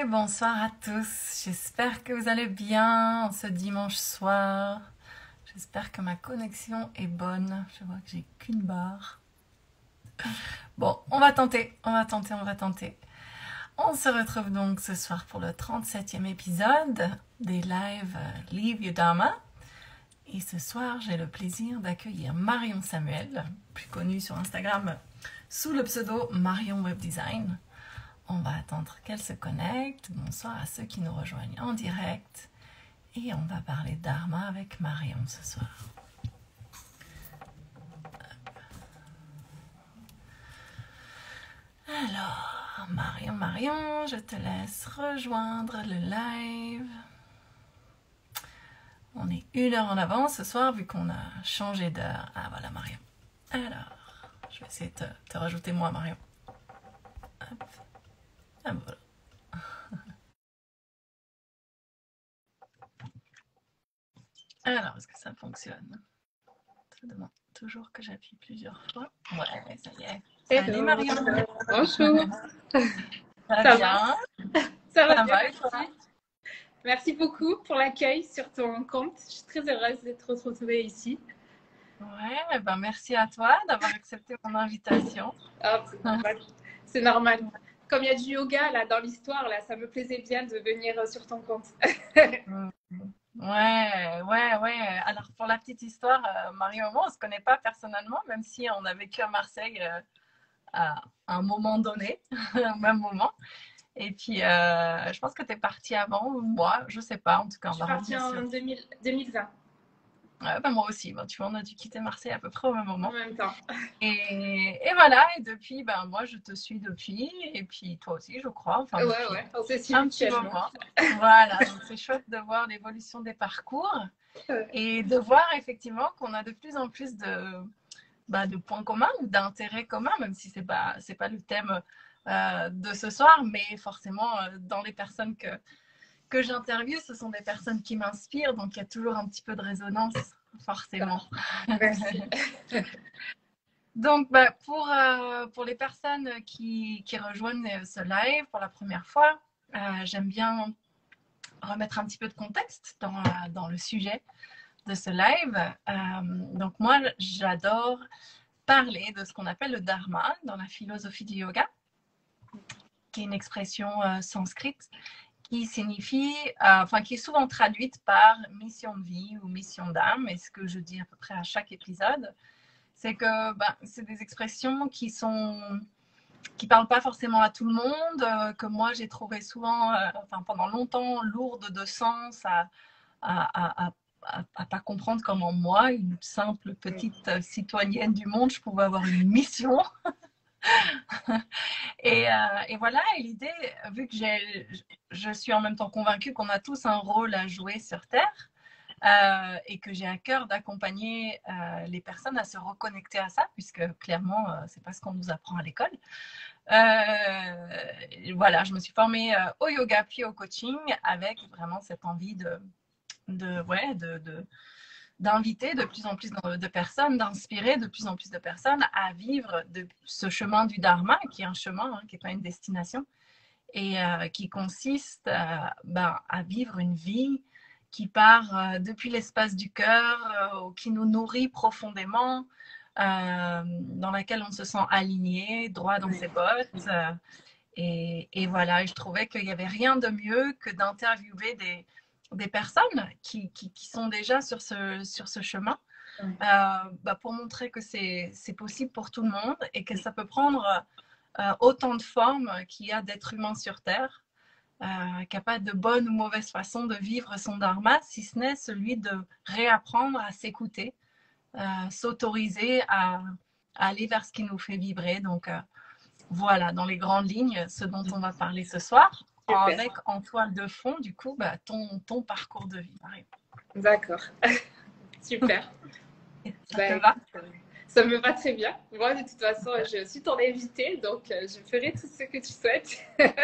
Bonsoir à tous. J'espère que vous allez bien ce dimanche soir. J'espère que ma connexion est bonne. Je vois que j'ai qu'une barre. Bon, on va tenter. On se retrouve donc ce soir pour le 37e épisode des lives Live Your Dharma. Et ce soir, j'ai le plaisir d'accueillir Marion Samuel, plus connue sur Instagram sous le pseudo Marion Web Design. On va attendre qu'elle se connecte. Bonsoir à ceux qui nous rejoignent en direct. Et on va parler Dharma avec Marion ce soir. Alors, Marion, je te laisse rejoindre le live. On est 1 heure en avance ce soir vu qu'on a changé d'heure. Ah voilà Marion. Alors, je vais essayer de te rajouter moi Marion. Hop. Ah voilà. Alors, est-ce que ça fonctionne? Ça demande toujours que j'appuie plusieurs fois. Ouais, ça y est. Salut Marion. Bonjour. Ça va bien? Ça va bien. Et toi? Merci beaucoup pour l'accueil sur ton compte. Je suis très heureuse d'être retrouvée ici. Ouais, ben merci à toi d'avoir accepté mon invitation. Oh, c'est normal. Comme il y a du yoga là dans l'histoire, là, ça me plaisait bien de venir sur ton compte. Ouais. Alors, pour la petite histoire, Marion et moi, on ne se connaît pas personnellement, même si on a vécu à Marseille à un moment donné, au même moment. Et puis, je pense que tu es partie avant, ou moi, je ne sais pas, en tout cas. Je suis partie en 2020. Ouais, ben moi aussi. Ben, tu vois, on a dû quitter Marseille à peu près au même moment. En même temps. Et voilà, et depuis, ben, moi, je te suis depuis, et puis toi aussi, je crois. Enfin, ouais, on s'est suivi un petit moment. Voilà, donc c'est chouette de voir l'évolution des parcours et de voir effectivement qu'on a de plus en plus de points communs ou d'intérêts communs, même si c'est pas le thème de ce soir, mais forcément, dans les personnes que j'interviewe, ce sont des personnes qui m'inspirent, donc il y a toujours un petit peu de résonance, forcément. Merci. Donc, pour les personnes qui rejoignent ce live pour la première fois, j'aime bien remettre un petit peu de contexte dans le sujet de ce live. Donc, moi, j'adore parler de ce qu'on appelle le dharma dans la philosophie du yoga, qui est une expression sanskrite qui signifie, qui est souvent traduite par mission de vie ou mission d'âme. Et ce que je dis à peu près à chaque épisode, c'est que c'est des expressions qui parlent pas forcément à tout le monde, que moi j'ai trouvé souvent, pendant longtemps, lourdes de sens à pas comprendre comment moi, une simple petite citoyenne du monde, je pouvais avoir une mission. et voilà, et l'idée, vu que je suis en même temps convaincue qu'on a tous un rôle à jouer sur Terre, et que j'ai à cœur d'accompagner les personnes à se reconnecter à ça, puisque clairement, c'est pas ce qu'on nous apprend à l'école. Voilà, je me suis formée au yoga puis au coaching avec vraiment cette envie d'inviter de plus en plus de personnes, d'inspirer de plus en plus de personnes à vivre de ce chemin du Dharma, qui est un chemin, qui n'est pas une destination, et qui consiste à vivre une vie qui part depuis l'espace du cœur, qui nous nourrit profondément, dans laquelle on se sent aligné, droit dans ses bottes. Et voilà, et je trouvais qu'il n'y avait rien de mieux que d'interviewer des personnes qui sont déjà sur ce chemin, pour montrer que c'est possible pour tout le monde et que ça peut prendre autant de formes qu'il y a d'êtres humains sur Terre. Qu'il n'y a pas de bonne ou mauvaise façon de vivre son dharma, si ce n'est celui de réapprendre à s'écouter, s'autoriser à aller vers ce qui nous fait vibrer. Donc voilà, dans les grandes lignes, ce dont on va parler ce soir, avec en toile de fond, du coup, ton parcours de vie, Marie. D'accord, super. Ça te va? Ça me va très bien. Moi, de toute façon, je suis ton invitée, donc je ferai tout ce que tu souhaites.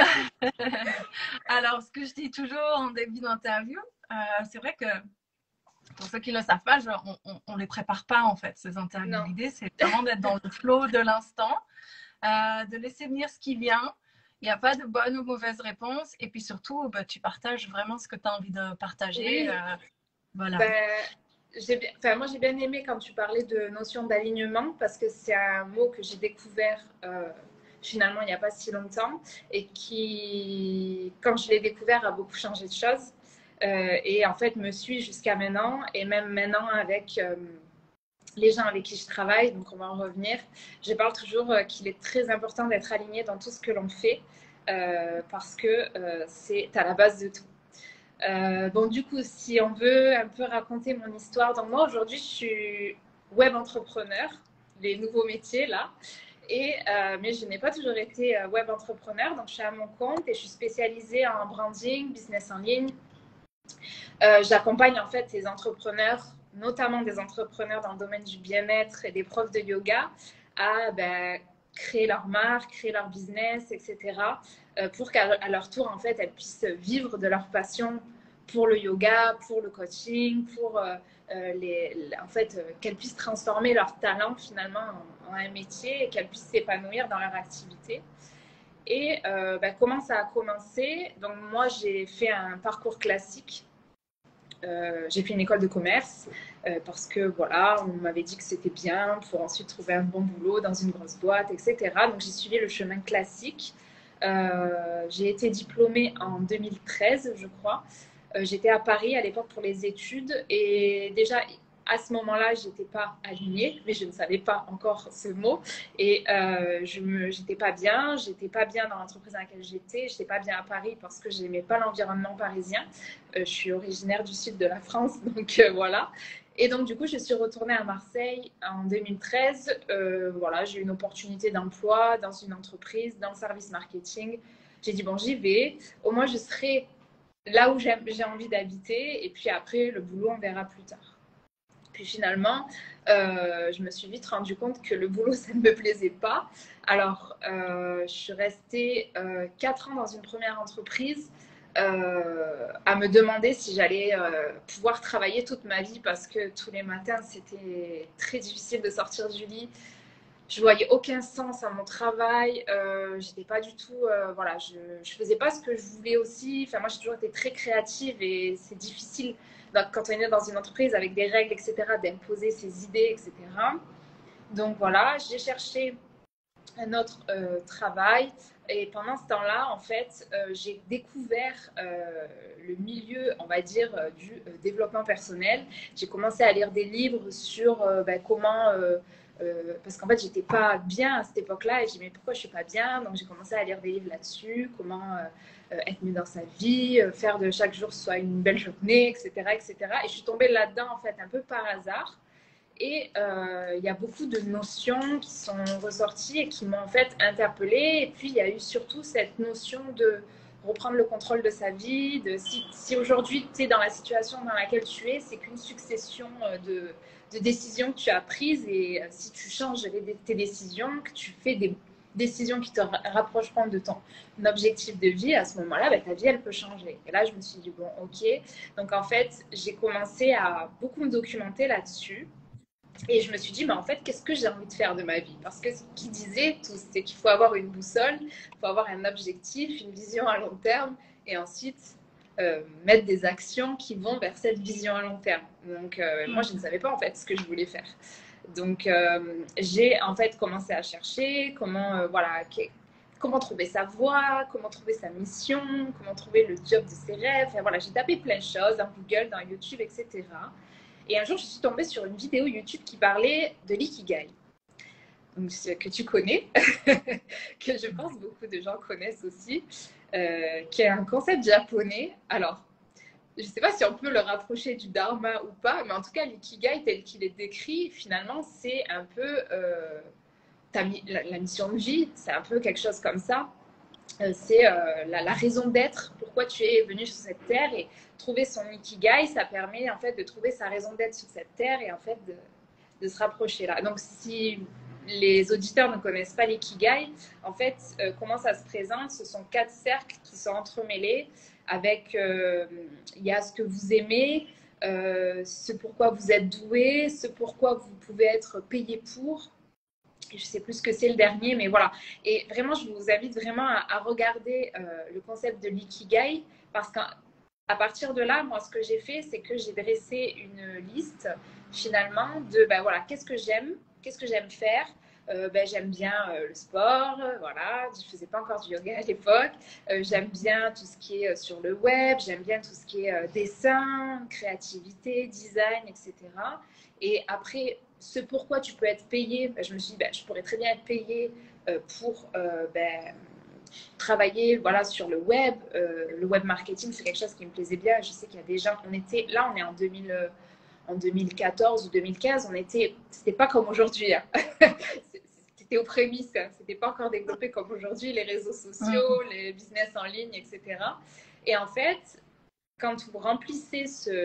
Alors, ce que je dis toujours en début d'interview, c'est vrai que pour ceux qui ne le savent pas, on ne les prépare pas en fait, ces interviews. L'idée, c'est vraiment d'être dans le flow de l'instant, de laisser venir ce qui vient Il n'y a pas de bonne ou mauvaise réponse. Et puis surtout, bah, tu partages vraiment ce que tu as envie de partager. Oui, Voilà. ben, moi j'ai bien aimé quand tu parlais de notion d'alignement parce que c'est un mot que j'ai découvert finalement il n'y a pas si longtemps et qui, quand je l'ai découvert, a beaucoup changé de choses. Et en fait me suit jusqu'à maintenant et même maintenant avec les gens avec qui je travaille, donc on va en revenir. Je parle toujours qu'il est très important d'être aligné dans tout ce que l'on fait parce que c'est à la base de tout. Bon, du coup, si on veut un peu raconter mon histoire, donc moi aujourd'hui je suis web entrepreneur, les nouveaux métiers là, mais je n'ai pas toujours été web entrepreneur, donc je suis à mon compte et je suis spécialisée en branding, business en ligne. J'accompagne en fait les entrepreneurs, notamment des entrepreneurs dans le domaine du bien-être et des profs de yoga, à créer leur marque, créer leur business, etc. Pour qu'à leur tour, en fait, elles puissent vivre de leur passion pour le yoga, pour le coaching, pour en fait, qu'elles puissent transformer leur talent finalement en un métier et qu'elles puissent s'épanouir dans leur activité. Et comment ça a commencé? Donc moi, j'ai fait un parcours classique. J'ai fait une école de commerce parce que voilà, on m'avait dit que c'était bien pour ensuite trouver un bon boulot dans une grosse boîte, etc. Donc j'ai suivi le chemin classique. J'ai été diplômée en 2013, je crois. J'étais à Paris à l'époque pour les études et déjà à ce moment-là, j'étais pas alignée, mais je ne savais pas encore ce mot et j'étais pas bien. J'étais pas bien dans l'entreprise dans laquelle j'étais pas bien à Paris parce que je n'aimais pas l'environnement parisien. Je suis originaire du sud de la France, donc voilà. Et donc, du coup, je suis retournée à Marseille en 2013. Voilà, j'ai eu une opportunité d'emploi dans une entreprise, dans le service marketing. J'ai dit, bon, j'y vais. Au moins, je serai là où j'ai envie d'habiter. Et puis après, le boulot, on verra plus tard. Puis finalement, je me suis vite rendu compte que le boulot, ça ne me plaisait pas. Alors, je suis restée 4 ans dans une première entreprise à me demander si j'allais pouvoir travailler toute ma vie parce que tous les matins, c'était très difficile de sortir du lit. Je voyais aucun sens à mon travail. J'étais pas du tout, voilà, je faisais pas ce que je voulais aussi. Enfin, moi, j'ai toujours été très créative et c'est difficile donc, quand on est dans une entreprise avec des règles, etc., d'imposer ses idées, etc. Donc voilà, j'ai cherché un autre travail. Et pendant ce temps-là, en fait, j'ai découvert le milieu, on va dire, du développement personnel. J'ai commencé à lire des livres sur comment... parce qu'en fait, j'étais pas bien à cette époque-là et j'ai dit mais pourquoi je suis pas bien? Donc j'ai commencé à lire des livres là-dessus, comment être mieux dans sa vie, faire de chaque jour soit une belle journée, etc., etc. Et je suis tombée là-dedans en fait un peu par hasard. Et il y a beaucoup de notions qui sont ressorties et qui m'ont en fait interpellée. Et puis il y a eu surtout cette notion de reprendre le contrôle de sa vie, de si aujourd'hui tu es dans la situation dans laquelle tu es, c'est qu'une succession de décisions que tu as prises. Et si tu changes tes décisions, que tu fais des décisions qui te rapprocheront de ton objectif de vie, à ce moment-là, ta vie, elle peut changer. Et là, je me suis dit, bon, ok. Donc, en fait, j'ai commencé à beaucoup me documenter là-dessus. Et je me suis dit, mais en fait, qu'est-ce que j'ai envie de faire de ma vie? Parce que ce qu'ils disaient tous, c'est qu'il faut avoir une boussole, il faut avoir un objectif, une vision à long terme, et ensuite mettre des actions qui vont vers cette vision à long terme. Donc, moi, je ne savais pas en fait ce que je voulais faire. Donc, j'ai en fait commencé à chercher comment trouver sa voie, comment trouver sa mission, comment trouver le job de ses rêves. Enfin, voilà, j'ai tapé plein de choses dans Google, dans YouTube, etc. Et un jour, je suis tombée sur une vidéo YouTube qui parlait de l'ikigai, donc, que tu connais, que je pense beaucoup de gens connaissent aussi, qui est un concept japonais. Alors, je ne sais pas si on peut le rapprocher du dharma ou pas, mais en tout cas, l'ikigai tel qu'il est décrit, finalement, c'est un peu la mission de vie, c'est un peu quelque chose comme ça. C'est la raison d'être, pourquoi tu es venu sur cette terre, et trouver son ikigai, ça permet en fait de trouver sa raison d'être sur cette terre et en fait de se rapprocher là. Donc si les auditeurs ne connaissent pas l'ikigai, en fait comment ça se présente, ce sont 4 cercles qui sont entremêlés avec il y a ce que vous aimez, ce pourquoi vous êtes doué, ce pourquoi vous pouvez être payé pour, Je sais plus ce que c'est le dernier, mais voilà. Et vraiment, je vous invite vraiment à regarder le concept de l'ikigai, parce qu'à partir de là, moi, ce que j'ai fait, c'est que j'ai dressé une liste, finalement, de, ben voilà, qu'est-ce que j'aime faire. J'aime bien le sport, voilà, je faisais pas encore du yoga à l'époque. J'aime bien tout ce qui est sur le web, j'aime bien tout ce qui est dessin, créativité, design, etc. Et après, ce pourquoi tu peux être payé, je me suis dit, je pourrais très bien être payée pour travailler voilà, sur le web. Le web marketing, c'est quelque chose qui me plaisait bien. Je sais qu'il y a des gens, on est en 2014 ou 2015, c'était pas comme aujourd'hui. Hein. C'était aux prémices, hein. C'était pas encore développé comme aujourd'hui, les réseaux sociaux, les business en ligne, etc. Et en fait, quand vous remplissez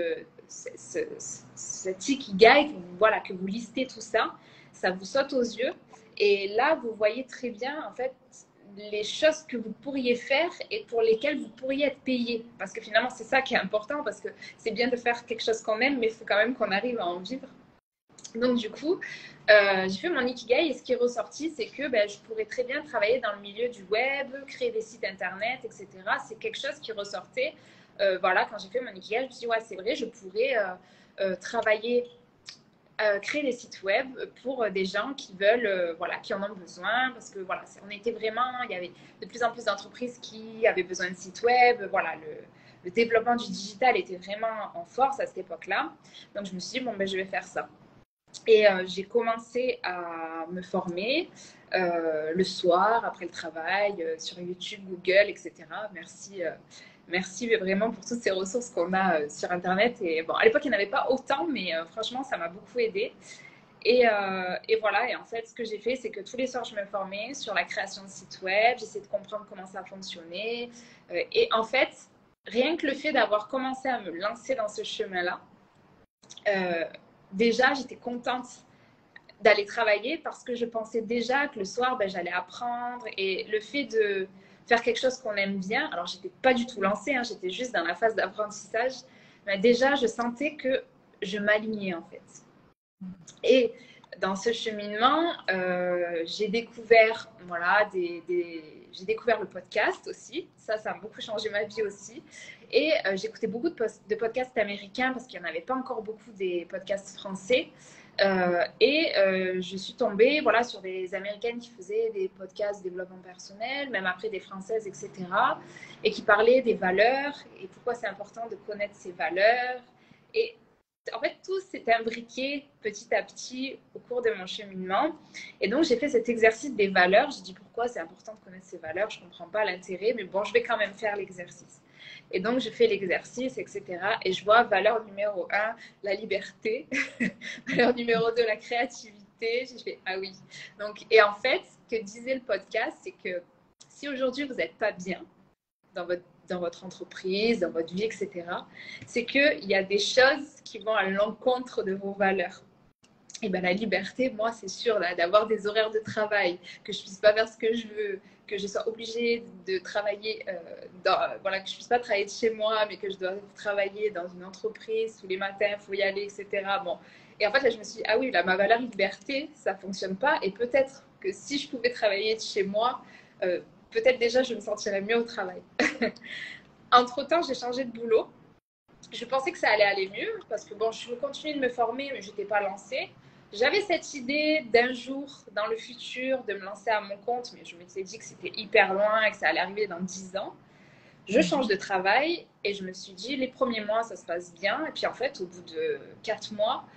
cet ikigai, voilà, que vous listez tout ça, ça vous saute aux yeux. Et là, vous voyez très bien, en fait, les choses que vous pourriez faire et pour lesquelles vous pourriez être payé. Parce que finalement, c'est ça qui est important, parce que c'est bien de faire quelque chose qu'on aime, mais il faut quand même qu'on arrive à en vivre. Donc, du coup, j'ai fait mon ikigai et ce qui est ressorti, c'est que je pourrais très bien travailler dans le milieu du web, créer des sites internet, etc. C'est quelque chose qui ressortait. Voilà, quand j'ai fait mon ikigai, je me suis dit, ouais, c'est vrai, je pourrais travailler, créer des sites web pour des gens qui veulent, voilà, qui en ont besoin. Parce que voilà, on était vraiment, il y avait de plus en plus d'entreprises qui avaient besoin de sites web. Voilà, le développement du digital était vraiment en force à cette époque-là. Donc, je me suis dit, bon, je vais faire ça. Et j'ai commencé à me former le soir, après le travail, sur YouTube, Google, etc. Merci vraiment pour toutes ces ressources qu'on a sur Internet. Et bon, à l'époque, il n'y en avait pas autant, mais franchement, ça m'a beaucoup aidé. Et voilà, et en fait, ce que j'ai fait, c'est que tous les soirs, je me formais sur la création de sites web, j'essayais de comprendre comment ça fonctionnait. Et en fait, rien que le fait d'avoir commencé à me lancer dans ce chemin-là, déjà, j'étais contente d'aller travailler parce que je pensais déjà que le soir, j'allais apprendre. Et le fait de faire quelque chose qu'on aime bien, alors j'étais pas du tout lancée, hein, j'étais juste dans la phase d'apprentissage, mais déjà, je sentais que je m'alignais en fait. Et dans ce cheminement, j'ai découvert, voilà, j'ai découvert le podcast aussi. Ça a beaucoup changé ma vie aussi. Et j'écoutais beaucoup de podcasts américains parce qu'il n'y en avait pas encore beaucoup des podcasts français. Je suis tombée voilà, sur des Américaines qui faisaient des podcasts de développement personnel, même après des Françaises, etc. Et qui parlaient des valeurs et pourquoi c'est important de connaître ces valeurs. Et en fait, tout s'est imbriqué petit à petit au cours de mon cheminement. Et donc, j'ai fait cet exercice des valeurs. J'ai dit pourquoi c'est important de connaître ces valeurs. Je ne comprends pas l'intérêt, mais bon, je vais quand même faire l'exercice. Et donc, je fais l'exercice, etc. Et je vois valeur numéro 1, la liberté. Valeur numéro 2, la créativité. J'ai fait, ah oui. Donc, et en fait, ce que disait le podcast, c'est que si aujourd'hui, vous n'êtes pas bien dans votre entreprise, dans votre vie, etc., c'est qu'il y a des choses qui vont à l'encontre de vos valeurs. Et la liberté, moi, c'est sûr, là, d'avoir des horaires de travail, que je ne puisse pas faire ce que je veux, que je sois obligée de travailler, voilà, que je ne puisse pas travailler de chez moi, mais que je dois travailler dans une entreprise tous les matins, il faut y aller, etc. Bon. Et en fait, là, je me suis dit, ah oui, là, ma valeur liberté, ça ne fonctionne pas. Et peut-être que si je pouvais travailler de chez moi, peut-être déjà, je me sentirais mieux au travail. Entre-temps, j'ai changé de boulot. Je pensais que ça allait aller mieux parce que bon, je continue de me former, mais je n'étais pas lancée. J'avais cette idée d'un jour dans le futur de me lancer à mon compte, mais je m'étais dit que c'était hyper loin et que ça allait arriver dans 10 ans. Je change de travail et je me suis dit, les premiers mois, ça se passe bien. Et puis en fait, au bout de 4 mois,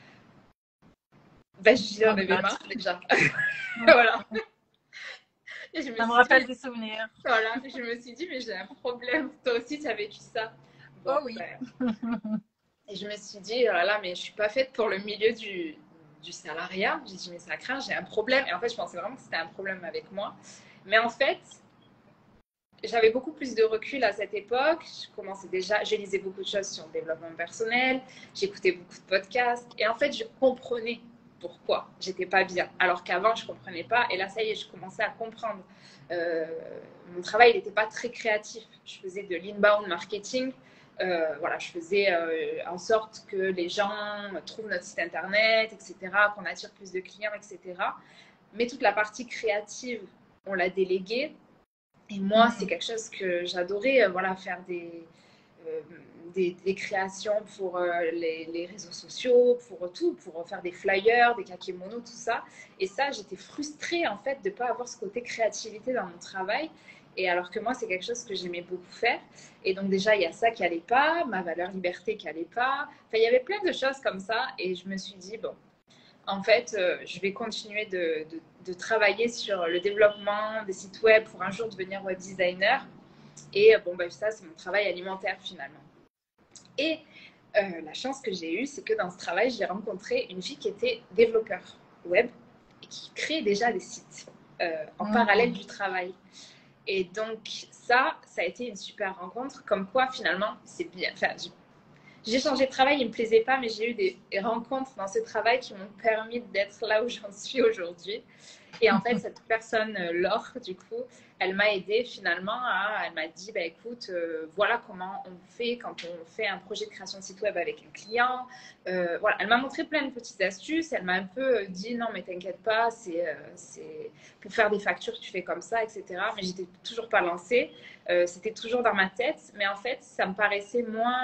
j'en avais marre déjà. Voilà. Et ça me rappelle des souvenirs. Voilà, je me suis dit, mais j'ai un problème. Toi aussi, tu as vécu ça. Bon, oh oui. Et je me suis dit, oh là là, mais je ne suis pas faite pour le milieu du salariat. J'ai dit, mais ça craint, j'ai un problème. Et en fait, je pensais vraiment que c'était un problème avec moi. Mais en fait, j'avais beaucoup plus de recul à cette époque. Je lisais beaucoup de choses sur le développement personnel. J'écoutais beaucoup de podcasts. Et en fait, je comprenais pourquoi j'étais pas bien. Alors qu'avant, je comprenais pas. Et là, ça y est, je commençais à comprendre. Mon travail, il n'était pas très créatif. Je faisais de l'inbound marketing. Voilà, je faisais en sorte que les gens trouvent notre site internet, etc., qu'on attire plus de clients, etc. mais toute la partie créative, on l'a déléguée. Et moi, c'est quelque chose que j'adorais, voilà, faire des créations pour les réseaux sociaux, pour tout, pour faire des flyers, des kakémonos, tout ça. Et ça, j'étais frustrée en fait de ne pas avoir ce côté créativité dans mon travail. Et alors que moi, c'est quelque chose que j'aimais beaucoup faire. Et donc déjà, il y a ça qui n'allait pas, ma valeur liberté qui n'allait pas. Enfin, il y avait plein de choses comme ça. Et je me suis dit, bon, en fait, je vais continuer de travailler sur le développement des sites web pour un jour devenir web designer. Et bon, ben, ça, c'est mon travail alimentaire finalement. Et la chance que j'ai eue, c'est que dans ce travail, j'ai rencontré une fille qui était développeur web et qui crée déjà des sites en parallèle du travail. Et donc, ça a été une super rencontre. Comme quoi, finalement, c'est bien. Enfin, j'ai changé de travail, il ne me plaisait pas, mais j'ai eu des rencontres dans ce travail qui m'ont permis d'être là où j'en suis aujourd'hui. Et en fait, cette personne, Laure, du coup, elle m'a aidée finalement elle m'a dit, bah, écoute, voilà comment on fait quand on fait un projet de création de site web avec un client. Voilà, elle m'a montré plein de petites astuces. Elle m'a un peu dit, non, mais t'inquiète pas, c'est pour faire des factures, tu fais comme ça, etc. Mais j'étais toujours pas lancée. C'était toujours dans ma tête. Mais en fait, ça me paraissait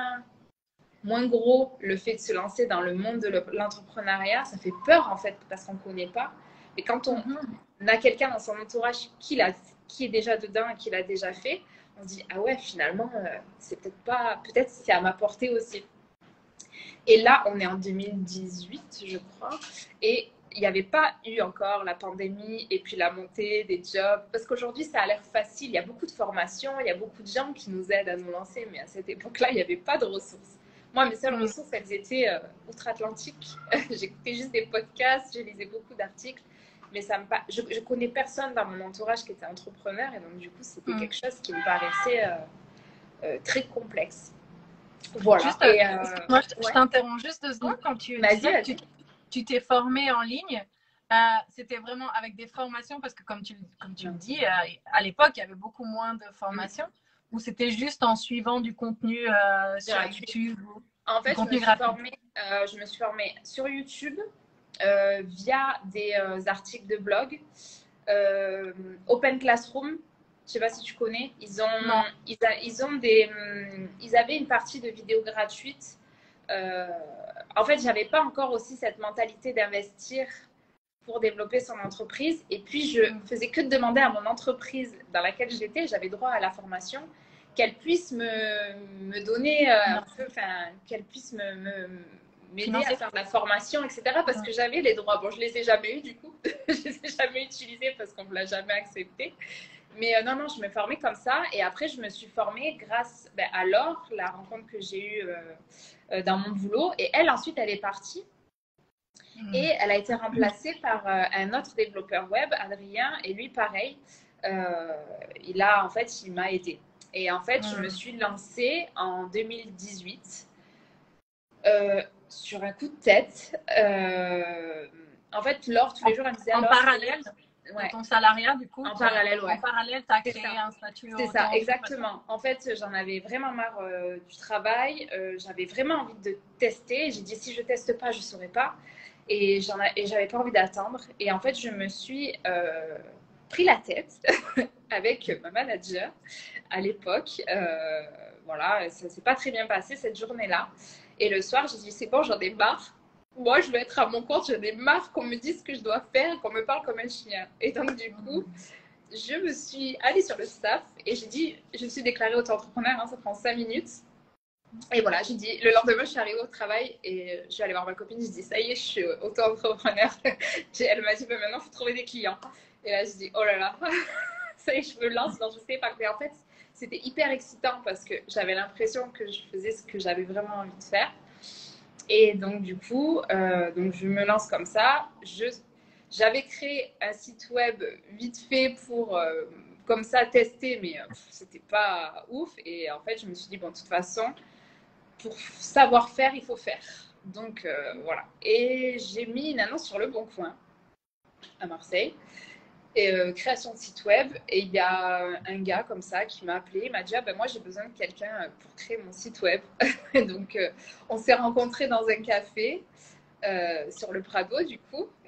moins gros le fait de se lancer dans le monde de l'entrepreneuriat. Ça fait peur en fait parce qu'on ne connaît pas. Mais quand on a quelqu'un dans son entourage qui est déjà dedans et qui l'a déjà fait, on se dit ah ouais, finalement c'est peut-être c'est à ma portée aussi. Et là on est en 2018 je crois, et il n'y avait pas eu encore la pandémie et puis la montée des jobs, parce qu'aujourd'hui ça a l'air facile, il y a beaucoup de formations, il y a beaucoup de gens qui nous aident à nous lancer, mais à cette époque-là il n'y avait pas de ressources. Moi, mes seules ressources, elles étaient outre-Atlantique. J'écoutais juste des podcasts, je lisais beaucoup d'articles, mais je connais personne dans mon entourage qui était entrepreneur, et donc du coup, c'était quelque chose qui me paraissait très complexe. Voilà. Juste, moi, je t'interromps juste 2 secondes. Quand tu disais que tu t'es formée en ligne, c'était vraiment avec des formations, parce que comme tu le dis, à l'époque, il y avait beaucoup moins de formations. Ou c'était juste en suivant du contenu sur YouTube En fait, je me suis formée sur YouTube via des articles de blog. Open Classroom, je ne sais pas si tu connais. Ils avaient une partie de vidéos gratuites. En fait, j'avais pas encore aussi cette mentalité d'investir pour développer son entreprise. Et puis, je faisais que de demander à mon entreprise dans laquelle j'étais, j'avais droit à la formation, qu'elle puisse me donner un peu, enfin, qu'elle puisse m'aider à faire de la formation, etc. Parce que j'avais les droits. Bon, je les ai jamais eus du coup. Je les ai jamais utilisés parce qu'on ne me l'a jamais accepté. Mais non, je me formais comme ça. Et après, je me suis formée grâce à Laure, la rencontre que j'ai eue dans mon boulot. Et elle, ensuite, elle est partie. Et elle a été remplacée par un autre développeur web, Adrien. Et lui, pareil, il m'a aidée. Et en fait, je me suis lancée en 2018 sur un coup de tête. En fait, Laure, tous les jours, elle me disait... En parallèle de ton salariat, du coup. En parallèle, ouais. En parallèle, tu as créé un statut. C'est ça, exactement. En fait, j'en avais vraiment marre du travail. J'avais vraiment envie de tester. J'ai dit, si je ne teste pas, je ne saurais pas. Et j'avais pas envie d'attendre. Et en fait, je me suis pris la tête avec ma manager à l'époque. Voilà, ça s'est pas très bien passé cette journée-là. Et le soir, j'ai dit, c'est bon, j'en ai marre. Moi, je veux être à mon compte. J'en ai marre qu'on me dise ce que je dois faire, qu'on me parle comme un chien. Et donc, du coup, je me suis allée sur le staff et j'ai dit, je me suis déclarée auto-entrepreneur, ça prend 5 minutes. Et voilà, j'ai dit, le lendemain, je suis arrivée au travail et je suis allée voir ma copine. Je dis, ça y est, je suis auto-entrepreneur. Elle m'a dit, maintenant, il faut trouver des clients. Et là, je dis, oh là là, ça y est, je me lance dans je sais pas quoi. En fait, c'était hyper excitant parce que j'avais l'impression que je faisais ce que j'avais vraiment envie de faire. Et donc, du coup, je me lance comme ça. J'avais créé un site web vite fait pour, comme ça, tester, mais c'était pas ouf. Et en fait, je me suis dit, bon, de toute façon, pour savoir faire, il faut faire. Donc, voilà. Et j'ai mis une annonce sur Le Bon Coin à Marseille. Et création de site web. Et il y a un gars comme ça qui m'a appelé. Il m'a dit, moi, j'ai besoin de quelqu'un pour créer mon site web. Donc, on s'est rencontrés dans un café sur le Prado, du coup.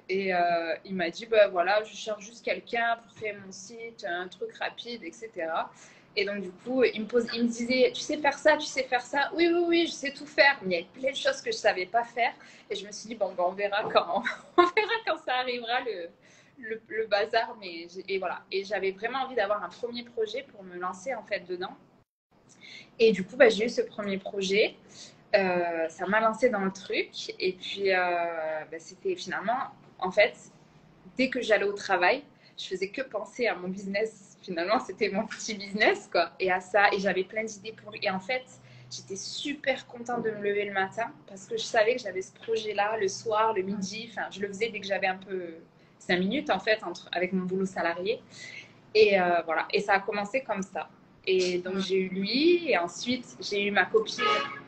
Et il m'a dit, bah voilà, je cherche juste quelqu'un pour créer mon site, un truc rapide, etc. Et donc, du coup, il me disait, tu sais faire ça, tu sais faire ça. Oui, oui, oui, je sais tout faire. Mais il y avait plein de choses que je ne savais pas faire. Et je me suis dit, bon, ben, on verra quand, on verra quand ça arrivera, le bazar. Et voilà. Et j'avais vraiment envie d'avoir un premier projet pour me lancer, en fait, dedans. Et du coup, bah, j'ai eu ce premier projet. Ça m'a lancé dans le truc. Et puis, bah, c'était finalement, en fait, dès que j'allais au travail, je faisais que penser à mon business. Finalement, c'était mon petit business, quoi. Et à ça, et j'avais plein d'idées pour lui. Et en fait, j'étais super contente de me lever le matin parce que je savais que j'avais ce projet-là le soir, le midi. Enfin, je le faisais dès que j'avais un peu 5 minutes, en fait, avec mon boulot salarié. Et voilà. Et ça a commencé comme ça. Et donc, j'ai eu lui. Et ensuite, j'ai eu ma copine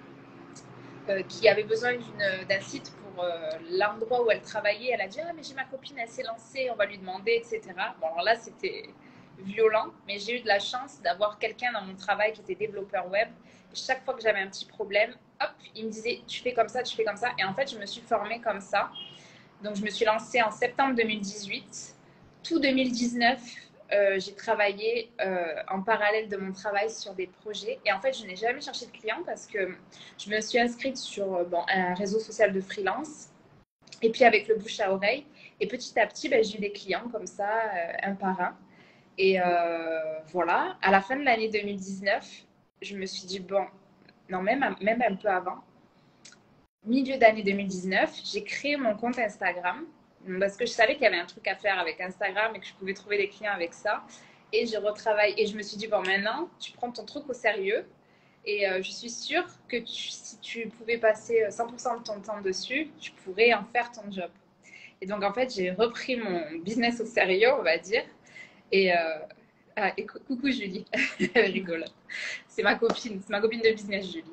qui avait besoin d'un site pour l'endroit où elle travaillait. Elle a dit, ah, mais j'ai ma copine, elle s'est lancée, on va lui demander, etc. Bon, alors là, c'était violent, mais j'ai eu de la chance d'avoir quelqu'un dans mon travail qui était développeur web. Chaque fois que j'avais un petit problème, hop, il me disait, tu fais comme ça, tu fais comme ça. Et en fait, je me suis formée comme ça. Donc, je me suis lancée en septembre 2018. Tout 2019, j'ai travaillé en parallèle de mon travail sur des projets. Et en fait, je n'ai jamais cherché de clients parce que je me suis inscrite sur un réseau social de freelance. Et puis, avec le bouche à oreille. Et petit à petit, ben, j'ai eu des clients comme ça, un par un. Et voilà, à la fin de l'année 2019, je me suis dit, bon, non, même un peu avant, milieu d'année 2019, j'ai créé mon compte Instagram parce que je savais qu'il y avait un truc à faire avec Instagram et que je pouvais trouver des clients avec ça. Et je retravaille et je me suis dit, bon, maintenant, tu prends ton truc au sérieux. Et je suis sûre que si tu pouvais passer 100% de ton temps dessus, tu pourrais en faire ton job. Et donc, en fait, j'ai repris mon business au sérieux, on va dire. Et, coucou Julie, elle rigole. C'est ma copine de business, Julie.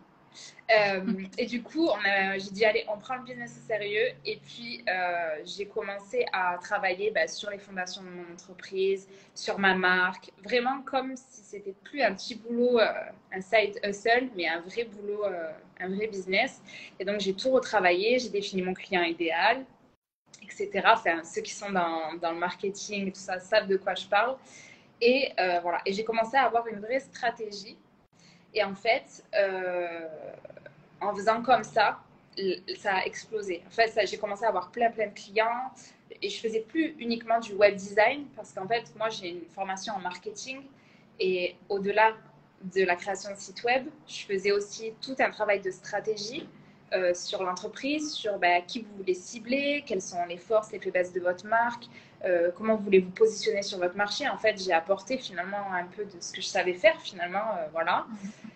Et du coup, j'ai dit, allez, on prend le business au sérieux. Et puis, j'ai commencé à travailler sur les fondations de mon entreprise, sur ma marque, vraiment comme si c'était plus un petit boulot, un side hustle, mais un vrai boulot, un vrai business. Et donc, j'ai tout retravaillé, j'ai défini mon client idéal, etc. Enfin, ceux qui sont dans le marketing, tout ça, savent de quoi je parle. Et voilà. Et j'ai commencé à avoir une vraie stratégie. Et en fait, en faisant comme ça a explosé. En fait, j'ai commencé à avoir plein de clients et je faisais plus uniquement du web design parce qu'en fait, moi, j'ai une formation en marketing et au-delà de la création de site web, je faisais aussi tout un travail de stratégie sur l'entreprise, sur qui vous voulez cibler, quelles sont les forces, les faiblesses de votre marque, comment vous voulez vous positionner sur votre marché. En fait, j'ai apporté finalement un peu de ce que je savais faire finalement, voilà.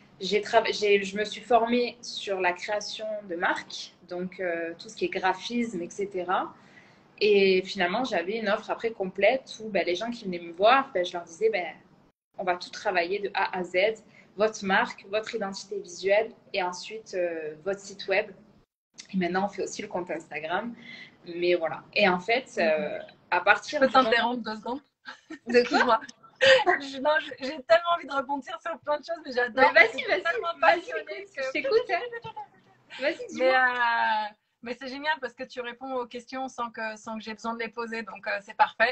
Je me suis formée sur la création de marques, donc tout ce qui est graphisme, etc. Et finalement, j'avais une offre après complète où les gens qui venaient me voir, je leur disais, on va tout travailler de A à Z, votre marque, votre identité visuelle et ensuite votre site web. Et maintenant, on fait aussi le compte Instagram. Mais voilà. Et en fait, à partir Je peux t'interrompre 2 secondes? De quoi? Non, j'ai tellement envie de rebondir sur plein de choses, mais j'adore. Mais vas-y, je t'écoute. Hein. Vas-y, dis-moi. Mais c'est génial parce que tu réponds aux questions sans que j'ai besoin de les poser, donc c'est parfait.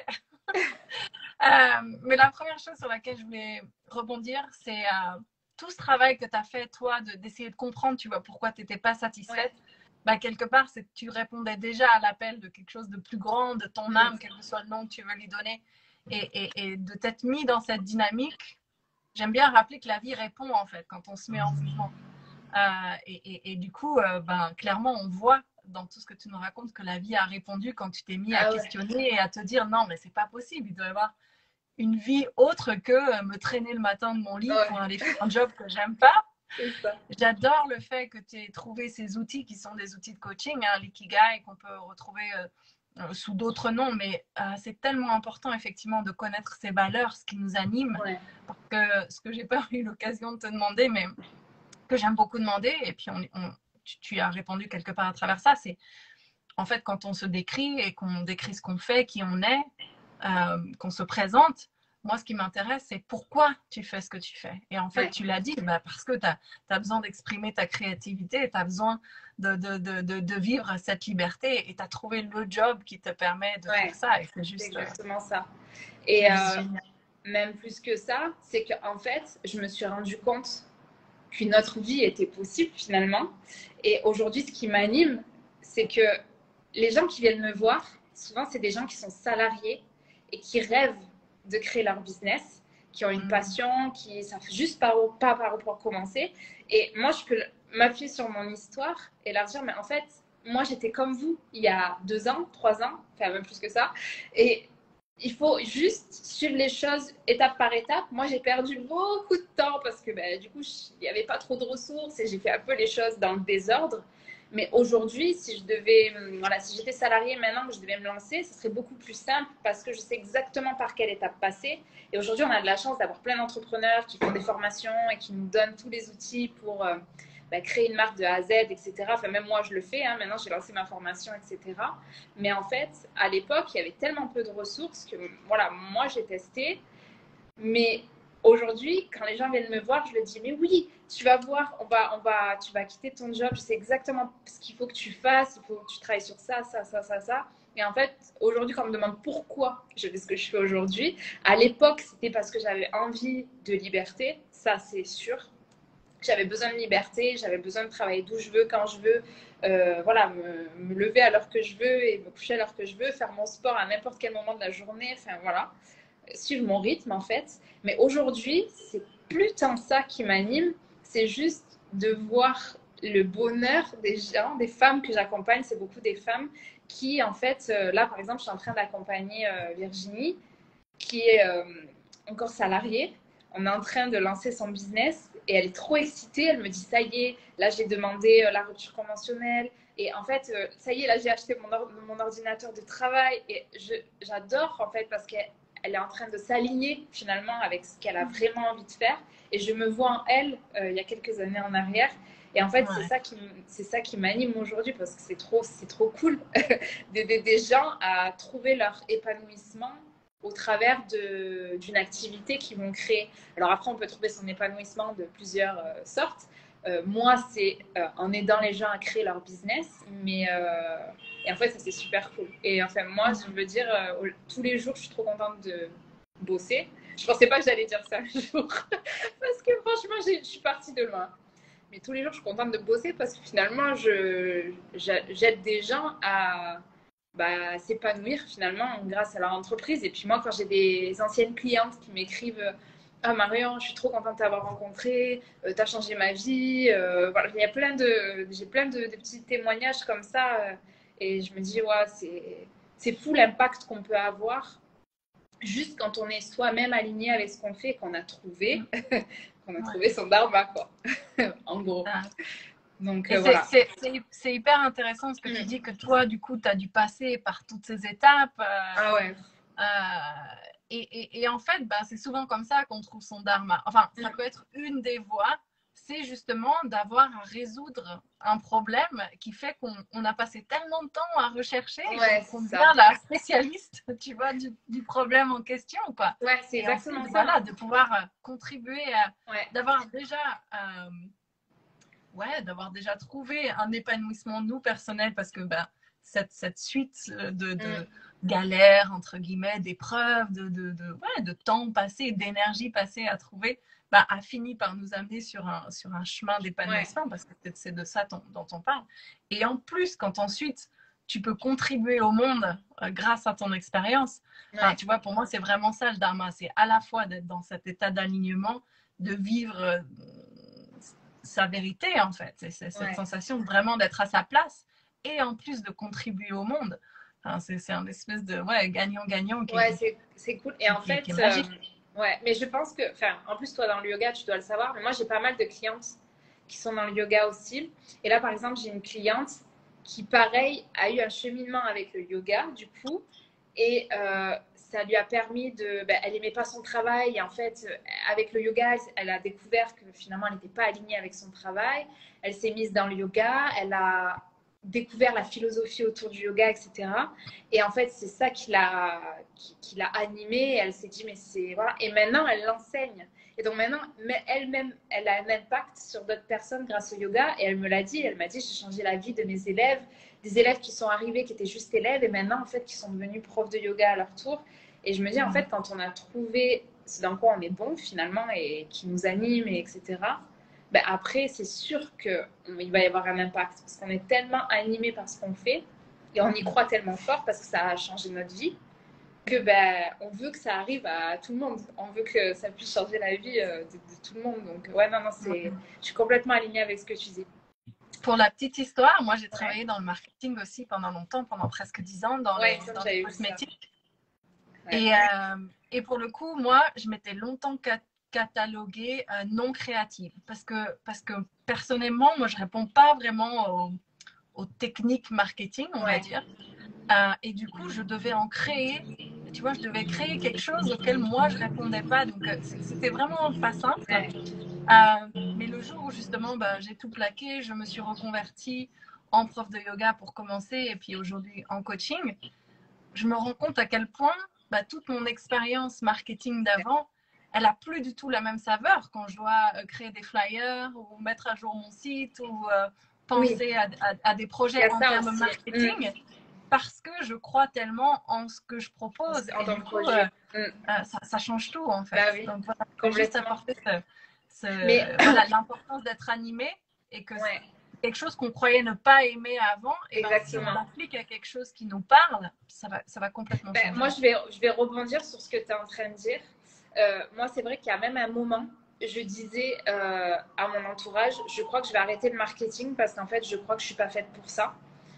Mais la première chose sur laquelle je voulais rebondir, c'est tout ce travail que tu as fait, toi, d'essayer de comprendre, tu vois, pourquoi tu n'étais pas satisfaite. Ouais. Quelque part, c'est que tu répondais déjà à l'appel de quelque chose de plus grand, de ton âme, quel que soit le nom que tu veux lui donner. Et de t'être mis dans cette dynamique, j'aime bien rappeler que la vie répond en fait quand on se met en mouvement. Et du coup, clairement, on voit dans tout ce que tu nous racontes que la vie a répondu quand tu t'es mis à questionner et à te dire non, mais c'est pas possible, il doit y avoir une vie autre que me traîner le matin de mon lit pour aller faire un job que j'aime pas. J'adore le fait que tu aies trouvé ces outils qui sont des outils de coaching, l'ikigai, qu'on peut retrouver sous d'autres noms, mais c'est tellement important effectivement de connaître ses valeurs, ce qui nous anime. Parce que ce que j'ai pas eu l'occasion de te demander, mais que j'aime beaucoup demander, et puis tu as répondu quelque part à travers ça, c'est en fait quand on se décrit et qu'on décrit ce qu'on fait, qui on est, qu'on se présente, moi, ce qui m'intéresse, c'est pourquoi tu fais ce que tu fais. Et en fait, tu l'as dit, bah, parce que tu as besoin d'exprimer ta créativité, tu as besoin de vivre cette liberté et tu as trouvé le job qui te permet de faire ça. Et c'est juste. Exactement ça. Et même plus que ça, c'est qu'en fait, je me suis rendu compte qu'une autre vie était possible finalement. Et aujourd'hui, ce qui m'anime, c'est que les gens qui viennent me voir, souvent, c'est des gens qui sont salariés et qui rêvent de créer leur business, qui ont une passion, qui savent juste pas par où pour commencer. Et moi, je peux m'appuyer sur mon histoire et leur dire, mais en fait, moi, j'étais comme vous il y a 2 ans, 3 ans, enfin même plus que ça. Et il faut juste suivre les choses étape par étape. Moi, j'ai perdu beaucoup de temps parce que du coup, il n'y avait pas trop de ressources et j'ai fait un peu les choses dans le désordre. Mais aujourd'hui, si si j'étais salariée maintenant que je devais me lancer, ce serait beaucoup plus simple parce que je sais exactement par quelle étape passer. Et aujourd'hui, on a de la chance d'avoir plein d'entrepreneurs qui font des formations et qui nous donnent tous les outils pour créer une marque de A à Z, etc. Enfin, même moi, je le fais. Maintenant, j'ai lancé ma formation, etc. Mais en fait, à l'époque, il y avait tellement peu de ressources que, voilà, moi, j'ai testé. Mais aujourd'hui, quand les gens viennent me voir, je leur dis, mais oui, tu vas voir, tu vas quitter ton job, je sais exactement ce qu'il faut que tu fasses, il faut que tu travailles sur ça, ça, ça, ça, ça. Et en fait, aujourd'hui, quand on me demande pourquoi je fais ce que je fais aujourd'hui, à l'époque, c'était parce que j'avais envie de liberté, ça c'est sûr. J'avais besoin de liberté, j'avais besoin de travailler d'où je veux, quand je veux, me lever à l'heure que je veux et me coucher à l'heure que je veux, faire mon sport à n'importe quel moment de la journée, enfin voilà, suivre mon rythme en fait. Mais aujourd'hui, c'est plus tant ça qui m'anime, c'est juste de voir le bonheur des gens, des femmes que j'accompagne, c'est beaucoup des femmes qui en fait, là par exemple, je suis en train d'accompagner Virginie, qui est encore salariée. On est en train de lancer son business et elle est trop excitée. Elle me dit, ça y est, là j'ai demandé la rupture conventionnelle. Et en fait, ça y est, là j'ai acheté mon ordinateur de travail. Et j'adore en fait parce qu'elle est en train de s'aligner finalement avec ce qu'elle a vraiment envie de faire. Et je me vois en elle il y a quelques années en arrière. Et en fait, c'est ça qui m'anime aujourd'hui parce que c'est trop cool d'aider des gens à trouver leur épanouissement au travers d'une activité qu'ils vont créer. Alors après, on peut trouver son épanouissement de plusieurs sortes. Moi, c'est en aidant les gens à créer leur business, et en fait, ça c'est super cool. Et enfin, moi, je veux dire, tous les jours, je suis trop contente de bosser. Je pensais pas que j'allais dire ça un jour, parce que franchement, je suis partie de loin. Mais tous les jours, je suis contente de bosser parce que finalement, j'aide des gens à s'épanouir finalement grâce à leur entreprise. Et puis moi, quand j'ai des anciennes clientes qui m'écrivent ah Marion, je suis trop contente de t'avoir rencontré, t'as changé ma vie. Voilà, j'ai plein de petits témoignages comme ça. Et je me dis, ouais, c'est fou l'impact qu'on peut avoir juste quand on est soi-même aligné avec ce qu'on fait, qu'on a trouvé, qu'on a trouvé son dharma, quoi. En gros. Donc, voilà. C'est hyper intéressant ce que tu dis, que toi, du coup, tu as dû passer par toutes ces étapes. Ah ouais. Et en fait, c'est souvent comme ça qu'on trouve son dharma. Enfin, ça peut être une des voies, c'est justement d'avoir à résoudre un problème qui fait qu'on a passé tellement de temps à rechercher qu'on devient la spécialiste, tu vois, du problème en question, quoi. Ouais, c'est exactement ça. Voilà, de pouvoir contribuer, d'avoir déjà trouvé un épanouissement nous personnel, parce que cette suite de galères, entre guillemets, d'épreuves, de temps passé, d'énergie passée à trouver, a fini par nous amener sur un chemin d'épanouissement, parce que c'est de ça dont on parle. Et en plus, quand ensuite tu peux contribuer au monde grâce à ton expérience, tu vois, pour moi, c'est vraiment ça le dharma, c'est à la fois d'être dans cet état d'alignement, de vivre sa vérité, en fait. C'est cette sensation vraiment d'être à sa place et en plus de contribuer au monde. Enfin, c'est un espèce de gagnant-gagnant. C'est cool. Et en fait, qui est magique. Mais je pense que, en plus, toi, dans le yoga, tu dois le savoir, mais moi, j'ai pas mal de clientes qui sont dans le yoga aussi. Et là, par exemple, j'ai une cliente qui, pareil, a eu un cheminement avec le yoga, du coup, et ça lui a permis elle aimait pas son travail, et en fait, avec le yoga, elle a découvert que finalement, elle n'était pas alignée avec son travail. Elle s'est mise dans le yoga, elle a découvert la philosophie autour du yoga, etc. Et en fait, c'est ça qui l'a animée. Elle s'est dit, mais c'est... Voilà. Et maintenant, elle l'enseigne. Et donc maintenant, elle-même, elle a un impact sur d'autres personnes grâce au yoga. Et elle me l'a dit, elle m'a dit, j'ai changé la vie de mes élèves, des élèves qui sont arrivés, qui étaient juste élèves, et maintenant, en fait, qui sont devenus profs de yoga à leur tour. Et je me dis, en fait, quand on a trouvé ce dans quoi on est bon, finalement, et qui nous anime, et etc., ben après, c'est sûr qu'il va y avoir un impact parce qu'on est tellement animé par ce qu'on fait et on y croit tellement fort parce que ça a changé notre vie que ben, on veut que ça arrive à tout le monde. On veut que ça puisse changer la vie de tout le monde. Donc, ouais, non, je suis complètement alignée avec ce que tu dis. Pour la petite histoire, moi, j'ai travaillé dans le marketing aussi pendant longtemps, pendant presque 10 ans, dans les cosmétiques. Ouais. Et pour le coup, moi, je m'étais longtemps cataloguée non créative parce que personnellement, moi, je réponds pas vraiment aux techniques marketing, on va dire. Et du coup, je devais en créer. Tu vois, je devais créer quelque chose auquel moi, je répondais pas. Donc, c'était vraiment pas simple. Mais le jour où, justement, j'ai tout plaqué, je me suis reconvertie en prof de yoga pour commencer et puis aujourd'hui en coaching, je me rends compte à quel point toute mon expérience marketing d'avant, elle n'a plus du tout la même saveur quand je dois créer des flyers ou mettre à jour mon site ou penser à des projets en termes marketing parce que je crois tellement en ce que je propose. En et tant du que coup, projet. Ça change tout en fait. Bah oui, donc voilà, complètement. Juste apporter voilà, l'importance d'être animé et que quelque chose qu'on croyait ne pas aimer avant, et si on l'applique à quelque chose qui nous parle, ça va complètement changer. Moi, je vais rebondir sur ce que tu es en train de dire. Moi, c'est vrai qu'il y a même un moment, je disais à mon entourage, je crois que je vais arrêter le marketing parce qu'en fait, je crois que je ne suis pas faite pour ça.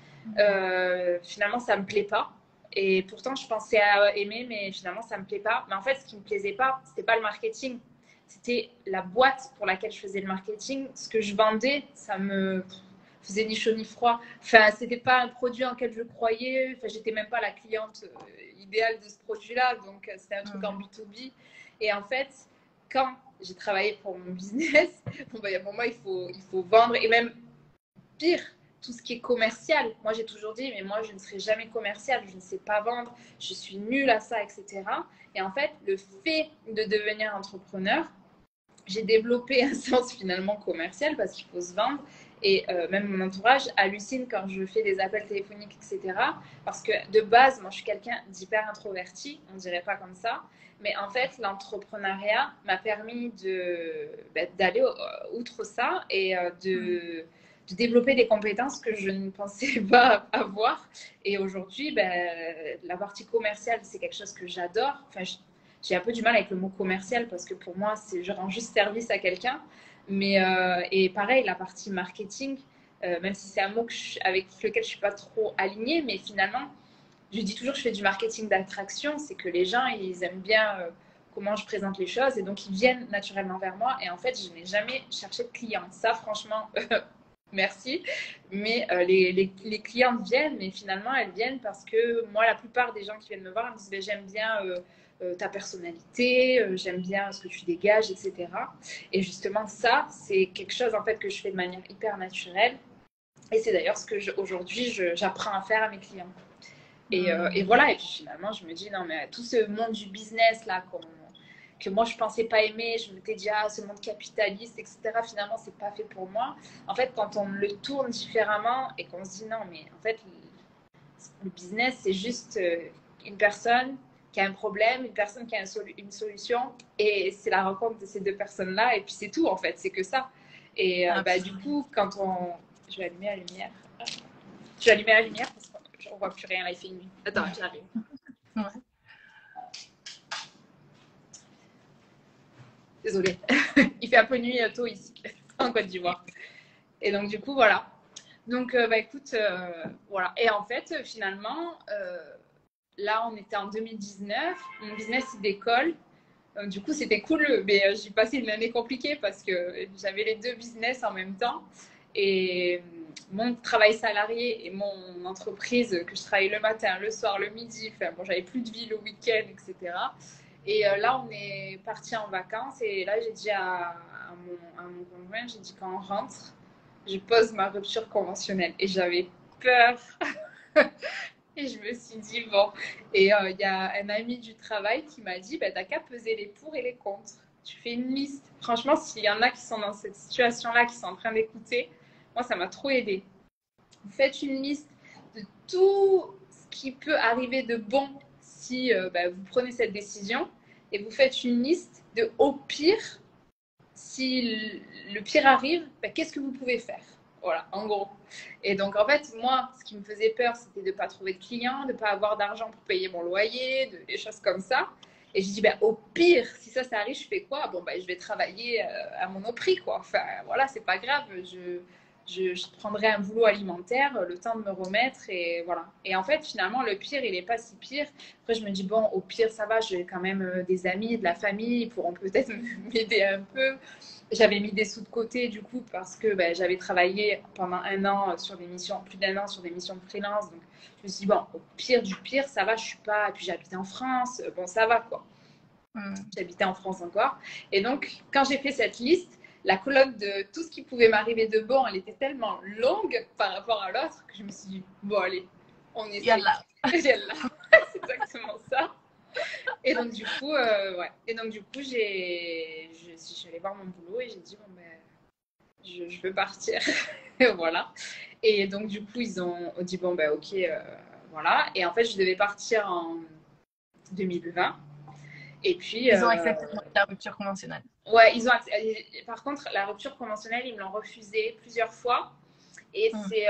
Finalement, ça ne me plaît pas. Et pourtant, je pensais à aimer, mais finalement, ça ne me plaît pas. Mais en fait, ce qui ne me plaisait pas, ce n'était pas le marketing. C'était la boîte pour laquelle je faisais le marketing. Ce que je vendais, ça me faisait ni chaud ni froid. Enfin, c'était pas un produit en lequel je croyais. Enfin, j'étais même pas la cliente idéale de ce produit-là. Donc, c'était un truc en B2B. Et en fait, quand j'ai travaillé pour mon business, bon, il y a un moment, il faut vendre. Et même pire, tout ce qui est commercial. Moi, j'ai toujours dit, mais moi, je ne serai jamais commerciale, je ne sais pas vendre, je suis nulle à ça, etc. Et en fait, le fait de devenir entrepreneur, j'ai développé un sens finalement commercial parce qu'il faut se vendre. Et même mon entourage hallucine quand je fais des appels téléphoniques, etc. Parce que de base, moi, je suis quelqu'un d'hyper introverti, on ne dirait pas comme ça. Mais en fait, l'entrepreneuriat m'a permis d'aller outre ça et de développer des compétences que je ne pensais pas avoir. Et aujourd'hui, la partie commerciale, c'est quelque chose que j'adore. Enfin, j'ai un peu du mal avec le mot commercial parce que pour moi, je rends juste service à quelqu'un. Mais, et pareil, la partie marketing, même si c'est un mot avec lequel je ne suis pas trop alignée, mais finalement, je dis toujours que je fais du marketing d'attraction. C'est que les gens, ils aiment bien comment je présente les choses et donc ils viennent naturellement vers moi. Et en fait, je n'ai jamais cherché de clients. Ça, franchement, merci. Mais les clientes viennent, mais finalement, elles viennent parce que moi, la plupart des gens qui viennent me voir, ils me disent j'aime bien ta personnalité, j'aime bien ce que tu dégages, etc. Et justement, ça, c'est quelque chose en fait que je fais de manière hyper naturelle. Et c'est d'ailleurs ce que aujourd'hui, j'apprends à faire à mes clients. Et voilà, et puis finalement, je me dis, non, mais tout ce monde du business là, que moi je pensais pas aimer, je m'étais dit ce monde capitaliste, etc. Finalement, c'est pas fait pour moi. En fait, quand on le tourne différemment et qu'on se dit non, mais en fait, le business, c'est juste une personne qui a un problème, une personne qui a une solution, et c'est la rencontre de ces deux personnes-là, et puis c'est tout en fait, c'est que ça. Et du coup, quand on... Je vais allumer la lumière. Je vais allumer la lumière parce qu'on voit plus rien là, il fait nuit. Attends, j'arrive. Ouais. Désolée. Il fait un peu nuit tôt ici, en Côte d'Ivoire. Et donc, du coup, voilà. Donc, écoute, voilà. Et en fait, finalement, là, on était en 2019. Mon business, il décolle. Du coup, c'était cool. Mais j'ai passé une année compliquée parce que j'avais les deux business en même temps. Et mon travail salarié et mon entreprise, que je travaillais le matin, le soir, le midi. Enfin, bon, j'avais plus de vie le week-end, etc. Et là, on est parti en vacances et là, j'ai dit à mon conjoint, j'ai dit quand on rentre, je pose ma rupture conventionnelle. Et j'avais peur. Et je me suis dit, bon. Et il y a un ami du travail qui m'a dit, bah, t'as qu'à peser les pour et les contre. Tu fais une liste. Franchement, s'il y en a qui sont dans cette situation-là, qui sont en train d'écouter, moi, ça m'a trop aidé. Vous faites une liste de tout ce qui peut arriver de bon si bah, vous prenez cette décision. Et vous faites une liste de au pire, si le pire arrive, bah, qu'est-ce que vous pouvez faire? Voilà, en gros. Et donc, en fait, moi, ce qui me faisait peur, c'était de ne pas trouver de clients, de ne pas avoir d'argent pour payer mon loyer, des choses comme ça. Et je dis, bah, au pire, si ça arrive, je fais quoi? Bon, bah, je vais travailler à Monoprix, quoi. Enfin, voilà, c'est pas grave. Je prendrai un boulot alimentaire, le temps de me remettre et voilà. Et en fait, finalement, le pire, il n'est pas si pire. Après, je me dis, bon, au pire, ça va, j'ai quand même des amis, de la famille, ils pourront peut-être m'aider un peu. J'avais mis des sous de côté, du coup, parce que ben, j'avais travaillé pendant un an sur des missions, plus d'un an sur des missions de freelance. Donc, je me suis dit, bon, au pire du pire, ça va, je suis pas. Et puis, j'habitais en France, bon, ça va, quoi. J'habitais en France encore. Et donc, quand j'ai fait cette liste, la colonne de tout ce qui pouvait m'arriver de bon, elle était tellement longue par rapport à l'autre que je me suis dit, bon, allez, on essaie. Yallah. Yallah. C'est exactement ça. Et donc, du coup, ouais. Et donc, du coup, je suis allée voir mon boulot et j'ai dit, bon, ben, je veux partir. Voilà. Et donc, du coup, ils ont dit, bon, ben, ok, voilà. Et en fait, je devais partir en 2020. Et puis. Ils ont accepté la rupture conventionnelle. Ouais, ils ont accepté. Par contre, la rupture conventionnelle, ils me l'ont refusée plusieurs fois. Et c'est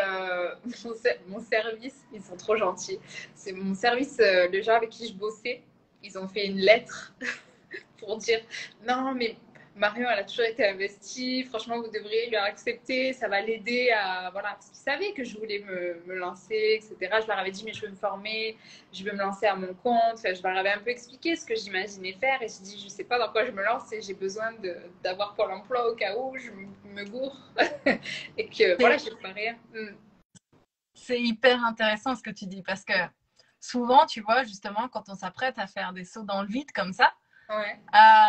mon service, ils sont trop gentils. C'est mon service, le gens avec qui je bossais, ils ont fait une lettre pour dire non, mais Marion, elle a toujours été investie. Franchement, vous devriez lui accepter. Ça va l'aider à. Voilà. Parce qu'ils savaient que je voulais me lancer, etc. Je leur avais dit, mais je veux me former, je veux me lancer à mon compte. Enfin, je leur avais un peu expliqué ce que j'imaginais faire. Et je dis, je ne sais pas dans quoi je me lance et j'ai besoin d'avoir Pôle emploi au cas où je me gourre. Et que voilà, je ne fais rien. C'est hyper intéressant ce que tu dis parce que souvent, tu vois, justement, quand on s'apprête à faire des sauts dans le vide comme ça, ouais.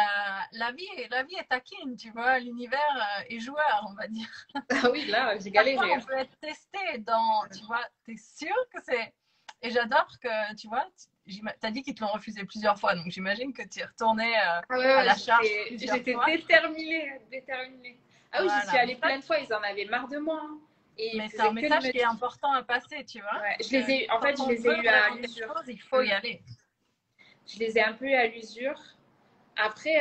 La vie est taquine, tu vois, l'univers est joueur, on va dire. Ah oui, là, j'ai galéré. Parfois, on peut être testé dans, tu vois, t'es sûr que c'est... Et j'adore que, tu vois, t'as dit qu'ils te l'ont refusé plusieurs fois, donc j'imagine que tu es retourné à la charge plusieurs j'étais fois. déterminée. Ah oui, Voilà. j'y suis allée plein de fois, ils en avaient marre de moi. Et mais c'est un message qui est important à passer, tu vois. Ouais, en fait, je les ai eu à l'usure. Il faut y aller. Je les ai un peu eu à l'usure. Après,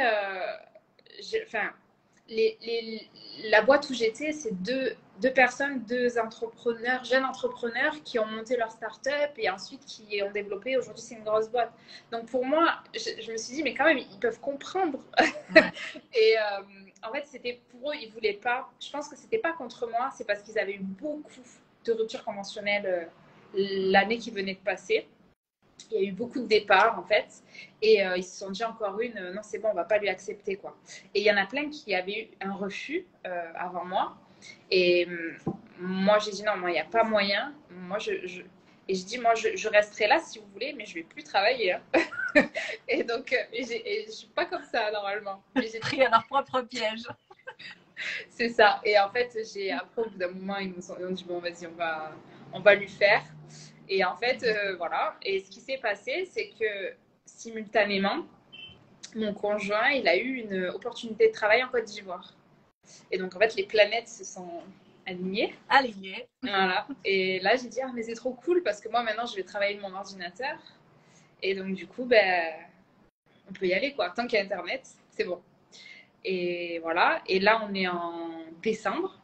la boîte où j'étais, c'est deux personnes, deux entrepreneurs, jeunes entrepreneurs qui ont monté leur start-up et ensuite qui ont développé. Aujourd'hui, c'est une grosse boîte. Donc pour moi, je me suis dit, mais quand même, ils peuvent comprendre. Ouais. Et en fait, c'était pour eux, ils voulaient pas. Je pense que c'était pas contre moi, c'est parce qu'ils avaient eu beaucoup de ruptures conventionnelles l'année qui venait de passer. Il y a eu beaucoup de départs en fait et ils se sont dit encore une non c'est bon on va pas lui accepter quoi. Et il y en a plein qui avaient eu un refus avant moi et moi j'ai dit non moi il n'y a pas moyen, moi et je dis moi je resterai là si vous voulez mais je vais plus travailler hein. Et donc je suis pas comme ça normalement. Mais j'ai pris à leur propre piège. C'est ça. Et en fait après au bout d'un moment ils m'ont dit bon vas-y on va lui faire. Et en fait, voilà. Et ce qui s'est passé, c'est que simultanément, mon conjoint, il a eu une opportunité de travail en Côte d'Ivoire. Et donc, en fait, les planètes se sont alignées. Alignées. Voilà. Et là, j'ai dit, ah, mais c'est trop cool parce que moi, maintenant, je vais travailler de mon ordinateur. Et donc, du coup, ben, on peut y aller, quoi. Tant qu'il y a Internet, c'est bon. Et voilà. Et là, on est en décembre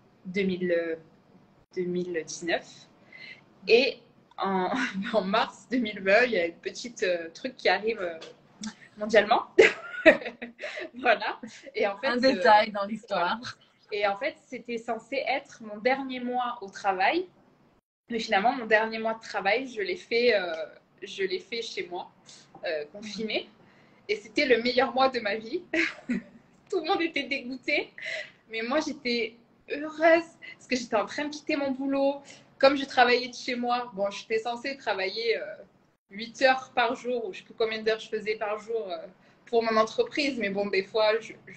2019. Et en mars 2020, il y a une petite truc qui arrive mondialement. Voilà. Et en fait, un détail dans l'histoire. Voilà. Et en fait, c'était censé être mon dernier mois au travail. Mais finalement, mon dernier mois de travail, je l'ai fait chez moi, confiné. Et c'était le meilleur mois de ma vie. Tout le monde était dégoûté. Mais moi, j'étais heureuse parce que j'étais en train de quitter mon boulot. Comme je travaillais de chez moi, bon, j'étais censée travailler 8 heures par jour, ou je ne sais plus combien d'heures je faisais par jour pour mon entreprise, mais bon, des fois, je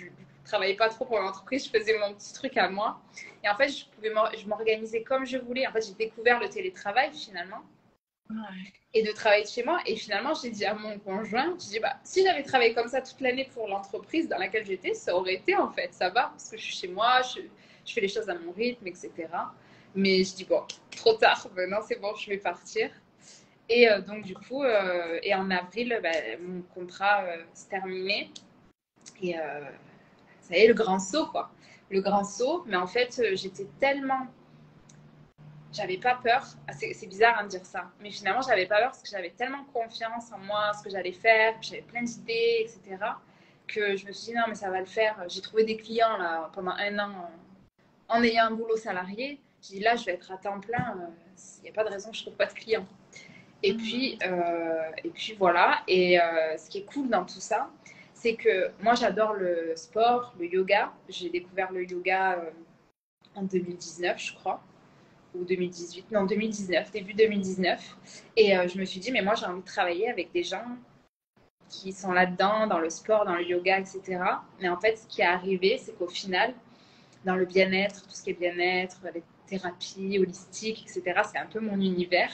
travaillais pas trop pour l'entreprise, je faisais mon petit truc à moi. Et en fait, je m'organisais comme je voulais. En fait, j'ai découvert le télétravail finalement. Ouais. Et de travailler de chez moi. Et finalement, j'ai dit à mon conjoint, j'ai dit, bah, si j'avais travaillé comme ça toute l'année pour l'entreprise dans laquelle j'étais, ça aurait été en fait, ça va, parce que je suis chez moi, je fais les choses à mon rythme, etc. Mais je dis, bon, trop tard, maintenant c'est bon, je vais partir. Et donc, du coup, et en avril, bah, mon contrat s'est terminé. Et ça y est, le grand saut, quoi. Le grand saut, mais en fait, j'étais tellement. J'avais pas peur. C'est bizarre de dire ça. Mais finalement, j'avais pas peur parce que j'avais tellement confiance en moi, ce que j'allais faire. J'avais plein d'idées, etc. Que je me suis dit, non, mais ça va le faire. J'ai trouvé des clients là, pendant 1 an en ayant un boulot salarié. J'ai dit, là, je vais être à temps plein. Il n'y a pas de raison que je ne trouve pas de clients. Et puis voilà. Et ce qui est cool dans tout ça, c'est que moi, j'adore le sport, le yoga. J'ai découvert le yoga en 2019, je crois, ou 2018. Non, 2019, début 2019. Et je me suis dit, mais moi, j'ai envie de travailler avec des gens qui sont là-dedans, dans le sport, dans le yoga, etc. Mais en fait, ce qui est arrivé, c'est qu'au final, dans le bien-être, tout ce qui est bien-être, les thérapies holistiques, etc., c'est un peu mon univers.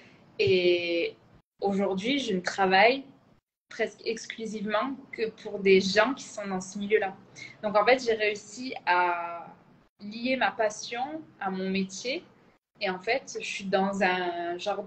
Et aujourd'hui, je ne travaille presque exclusivement que pour des gens qui sont dans ce milieu-là. Donc en fait, j'ai réussi à lier ma passion à mon métier. Et en fait, je suis dans un genre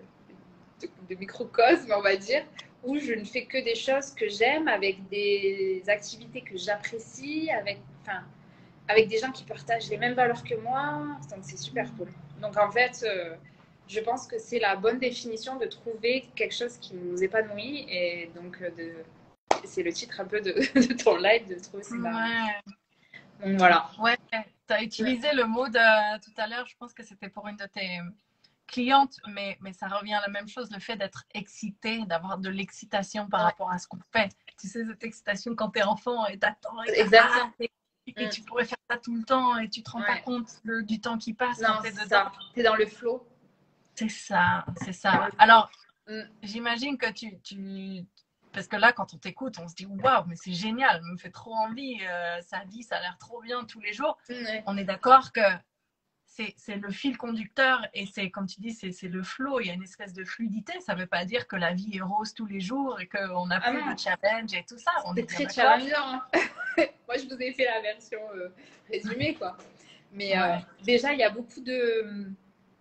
de microcosme, on va dire, où je ne fais que des choses que j'aime, avec des activités que j'apprécie, avec des gens qui partagent les mêmes valeurs que moi. Donc c'est super cool. Donc en fait, je pense que c'est la bonne définition de trouver quelque chose qui nous épanouit. Et donc, c'est le titre un peu de ton live, de trouver ses valeurs. Ouais. Donc voilà. Ouais, tu as utilisé le mot de tout à l'heure, je pense que c'était pour une de tes clientes, mais ça revient à la même chose, le fait d'être excité, d'avoir de l'excitation par rapport à ce qu'on fait. Tu sais, cette excitation quand t'es enfant et t'attends Exactement. Et tu pourrais faire ça tout le temps et tu te rends pas compte du temps qui passe Non, quand t'es c'est dedans. ça. T'es dans le flow. C'est ça, c'est ça. Alors, j'imagine que parce que là, quand on t'écoute, on se dit waouh, mais c'est génial, me fait trop envie, ça a l'air trop bien tous les jours. On est d'accord que c'est le fil conducteur et c'est, comme tu dis, c'est le flow. Il y a une espèce de fluidité. Ça ne veut pas dire que la vie est rose tous les jours et qu'on n'a plus de challenge et tout ça. C'est très challengeant. Moi, je vous ai fait la version résumée, quoi. Mais déjà, il y a beaucoup de.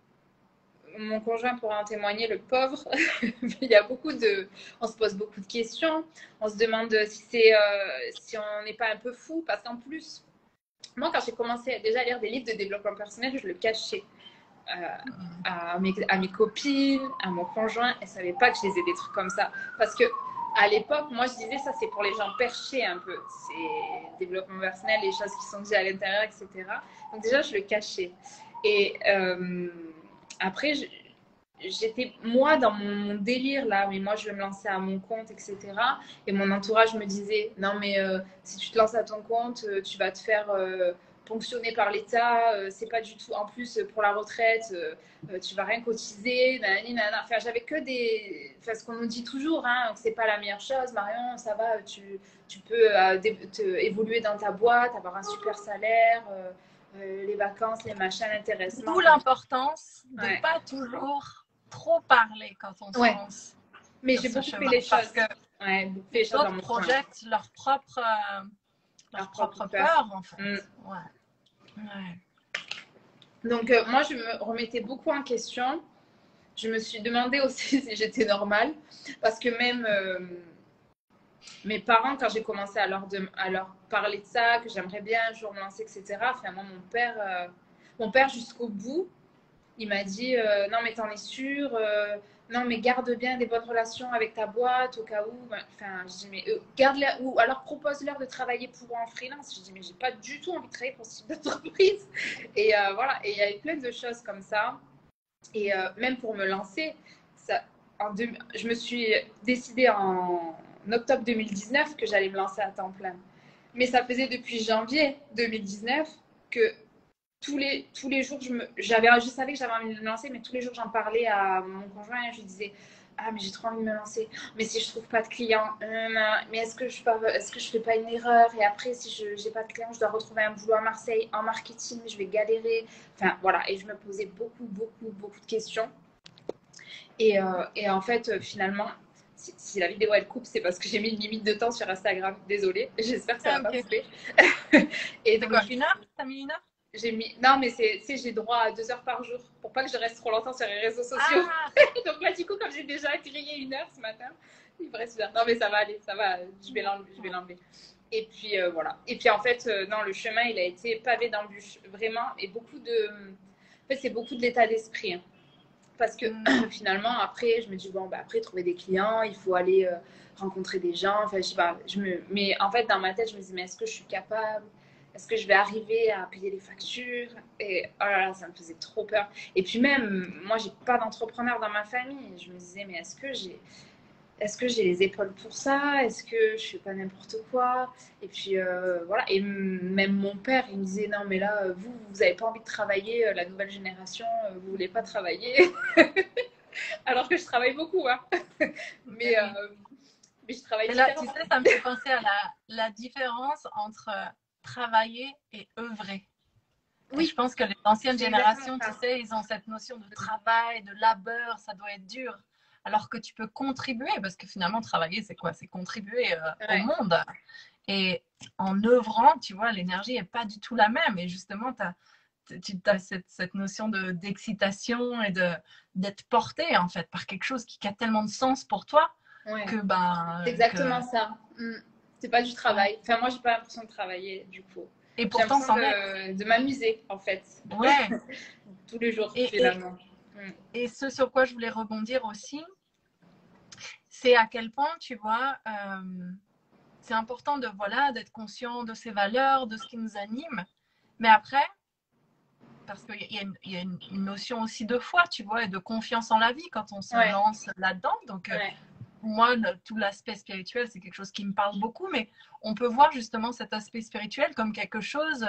Mon conjoint pourra en témoigner, le pauvre. Il y a beaucoup de. On se pose beaucoup de questions. On se demande si on n'est pas un peu fou. Parce qu'en plus, moi, quand j'ai commencé déjà à lire des livres de développement personnel, je le cachais à mes copines, à mon conjoint. Elles ne savaient pas que je lisais des trucs comme ça. Parce que à l'époque, moi, je disais ça, c'est pour les gens perchés un peu. C'est développement personnel, les choses qui sont dites à l'intérieur, etc. Donc déjà, je le cachais. Et après, j'étais moi dans mon délire là, mais moi je vais me lancer à mon compte, etc. Et mon entourage me disait non mais si tu te lances à ton compte, tu vas te faire ponctionner par l'État, c'est pas du tout. En plus pour la retraite, tu vas rien cotiser. Enfin, j'avais que des, enfin, ce qu'on nous dit toujours, hein, que c'est pas la meilleure chose. Marion, ça va, tu peux évoluer dans ta boîte, avoir un super salaire. Les vacances, les machins, l'intéressement. D'où l'importance de ne pas toujours trop parler quand on se lance. Mais j'ai beaucoup fait les choses. Les autres projettent leur propre peur, en fait. Donc, moi, je me remettais beaucoup en question. Je me suis demandé aussi si j'étais normale. Parce que même mes parents, quand j'ai commencé à leur parler de ça, que j'aimerais bien un jour me lancer, etc., finalement, mon père jusqu'au bout, il m'a dit non, mais t'en es sûre non, mais garde bien des bonnes relations avec ta boîte au cas où. Enfin, je dis, mais garde-la, ou alors propose-leur de travailler pour eux en freelance. Je dis, mais j'ai pas du tout envie de travailler pour ce type d'entreprise. Et voilà, et il y avait plein de choses comme ça. Et même pour me lancer, je me suis décidée en octobre 2019 que j'allais me lancer à temps plein. Mais ça faisait depuis janvier 2019 que tous les jours, je savais que j'avais envie de me lancer, mais tous les jours, j'en parlais à mon conjoint et je lui disais ah, mais j'ai trop envie de me lancer. Mais si je trouve pas de clients, mais est-ce que je fais pas une erreur? Et après, si je n'ai pas de clients, je dois retrouver un boulot à Marseille en marketing, je vais galérer. Enfin, voilà. Et je me posais beaucoup de questions. Et en fait, finalement, si la vidéo elle coupe, c'est parce que j'ai mis une limite de temps sur Instagram. Désolée, j'espère que ça Ah, va pas ok. couper. Et C'est donc, quoi, 1 heure? T'as mis 1 heure? j'ai mis. Non, mais j'ai droit à 2 heures par jour pour pas que je reste trop longtemps sur les réseaux sociaux. Ah, Donc là, du coup, comme j'ai déjà grillé 1 heure ce matin, il me reste 1 heure. Non, mais ça va aller, ça va. Je vais l'enlever. Et puis voilà. Et puis en fait, non, le chemin, il a été pavé d'embûches, vraiment. Et beaucoup de. En fait, c'est beaucoup de l'état d'esprit. Hein. Parce que finalement, après, je me dis, bon, bah, après, trouver des clients, il faut aller rencontrer des gens. Enfin, je sais pas. Mais en fait, dans ma tête, je me dis, mais est-ce que je suis capable? Est-ce que je vais arriver à payer les factures? Et oh là là, ça me faisait trop peur. Et puis même, moi, j'ai pas d'entrepreneur dans ma famille. Je me disais, mais est-ce que j'ai les épaules pour ça? Est-ce que je fais pas n'importe quoi? Et puis voilà. Et même mon père, il me disait, non, mais là, vous avez pas envie de travailler, la nouvelle génération, vous voulez pas travailler? Alors que je travaille beaucoup, hein. Mais, mais je travaille et là, tu différemment. sais, ça me fait penser à la différence entre travailler et œuvrer. Et je Oui, pense que les anciennes c'est exactement générations, tu ça. sais, ils ont cette notion de travail, de labeur, ça doit être dur. Alors que tu peux contribuer, parce que finalement, travailler, c'est quoi? C'est contribuer au Ouais. monde. Et en œuvrant, tu vois, l'énergie n'est pas du tout la même. Et justement, tu as cette notion d'excitation et d'être porté, en fait, par quelque chose qui a tellement de sens pour toi Ouais. que, C'est ben, exactement ça. C'est pas du ouais. travail. Enfin, moi, j'ai pas l'impression de travailler, du coup. Et J'ai pourtant, l'impression c'en est. de m'amuser, en fait, Ouais. tous les jours, Et, et, finalement. Mm. et ce sur quoi je voulais rebondir aussi, c'est à quel point, tu vois, c'est important de, voilà, d'être conscient de ses valeurs, de ce qui nous anime. Mais après, parce qu'il y a une notion aussi de foi, tu vois, et de confiance en la vie quand on se Ouais, lance là-dedans. Donc, ouais, moi, tout l'aspect spirituel, c'est quelque chose qui me parle beaucoup, mais on peut voir justement cet aspect spirituel comme quelque chose,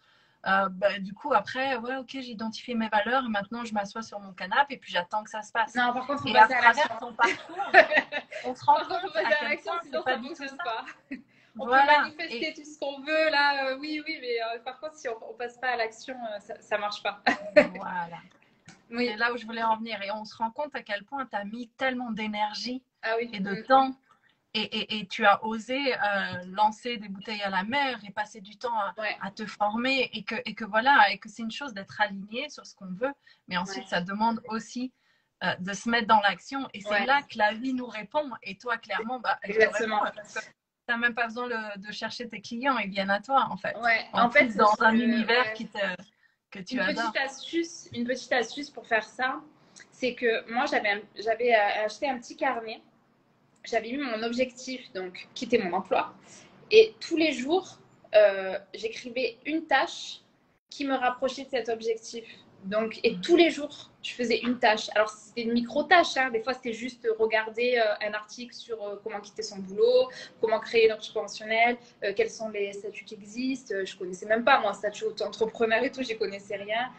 bah, du coup, après, ouais, ok, j'ai identifié mes valeurs, et maintenant je m'assois sur mon canapé et puis j'attends que ça se passe. non, par contre, il faut Et à passer à l'action. travers ton parcours, on se rend Par contre, il faut compte passer à à quel l'action, point sinon c'est pas ça du tout fonctionne ça. pas. On peut Voilà. manifester tout ce qu'on veut, là, oui, mais par contre, si on passe pas à l'action, ça marche pas. Voilà. C'est Oui, là où je voulais en venir. Et on se rend compte à quel point tu as mis tellement d'énergie ah oui. et de temps et tu as osé lancer des bouteilles à la mer et passer du temps Ouais, à te former et que voilà, et que c'est une chose d'être aligné sur ce qu'on veut, mais ouais, ensuite ça demande aussi de se mettre dans l'action et c'est ouais, là que la vie nous répond et toi clairement bah, elle te répond exactement. parce que tu n'as même pas besoin de chercher tes clients, ils viennent à toi en fait. Ouais, En en fait, plus dans un univers ouais. que tu adores. Une petite astuce pour faire ça, c'est que moi, j'avais acheté un petit carnet. J'avais mis mon objectif, donc quitter mon emploi. Et tous les jours, j'écrivais une tâche qui me rapprochait de cet objectif. Donc, et tous les jours, je faisais une tâche. Alors, c'était une micro-tâche. Hein. Des fois, c'était juste regarder un article sur comment quitter son boulot, comment créer une rupture conventionnelle, quels sont les statuts qui existent. Je connaissais même pas, moi, statut entrepreneur et tout, j'y connaissais rien.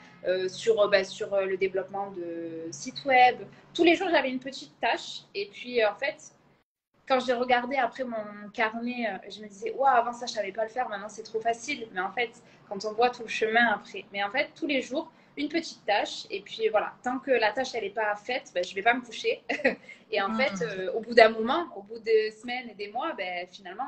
Sur le développement de sites web. Tous les jours, j'avais une petite tâche. Et puis, en fait, quand j'ai regardé après mon carnet, je me disais, waouh, avant ça, je savais pas le faire, maintenant c'est trop facile. Mais en fait, quand on voit tout le chemin après, mais en fait, tous les jours, une petite tâche. Et puis voilà, tant que la tâche, elle n'est pas faite, ben, je vais pas me coucher. Et en fait, au bout d'un moment, au bout des semaines et des mois, ben, finalement,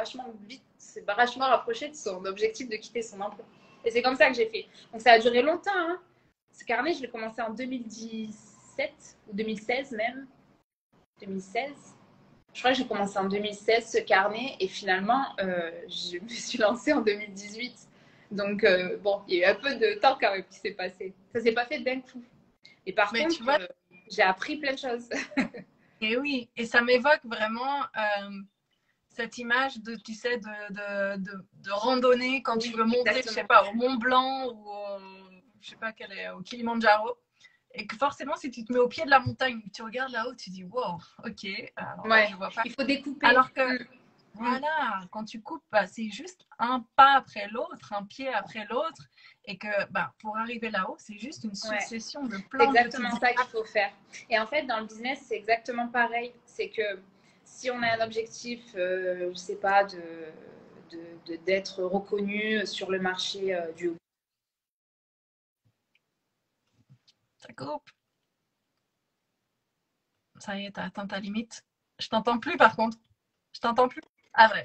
c'est vachement rapproché de son objectif de quitter son emploi. Et c'est comme ça que j'ai fait. Donc ça a duré longtemps. Hein. Ce carnet, je l'ai commencé en 2017 ou 2016 même. 2016. Je crois que j'ai commencé en 2016 ce carnet et finalement, je me suis lancée en 2018. Donc, bon, il y a eu un peu de temps quand même qui s'est passé. Ça s'est pas fait d'un coup. Et par Mais contre, tu vois, j'ai appris plein de choses. et oui, et ça m'évoque vraiment cette image de, tu sais, de randonnée quand tu Oui, veux monter, je sais exactement. pas, au Mont Blanc ou je sais pas quel est, au Kilimandjaro. Et que forcément, si tu te mets au pied de la montagne, tu regardes là-haut, tu dis wow, ok, alors là, Ouais, je vois pas. il faut découper. Alors que Voilà, quand tu coupes, bah, c'est juste un pas après l'autre, un pied après l'autre, et que bah, pour arriver là-haut, c'est juste une Ouais. succession de C'est plans exactement quotidiens. ça qu'il faut faire. Et en fait, dans le business, c'est exactement pareil. C'est que si on a un objectif, je sais pas, d'être reconnu sur le marché du... Ça coupe. Ça y est, t'as atteint ta limite. Je t'entends plus par contre. Je t'entends plus. Ah ouais,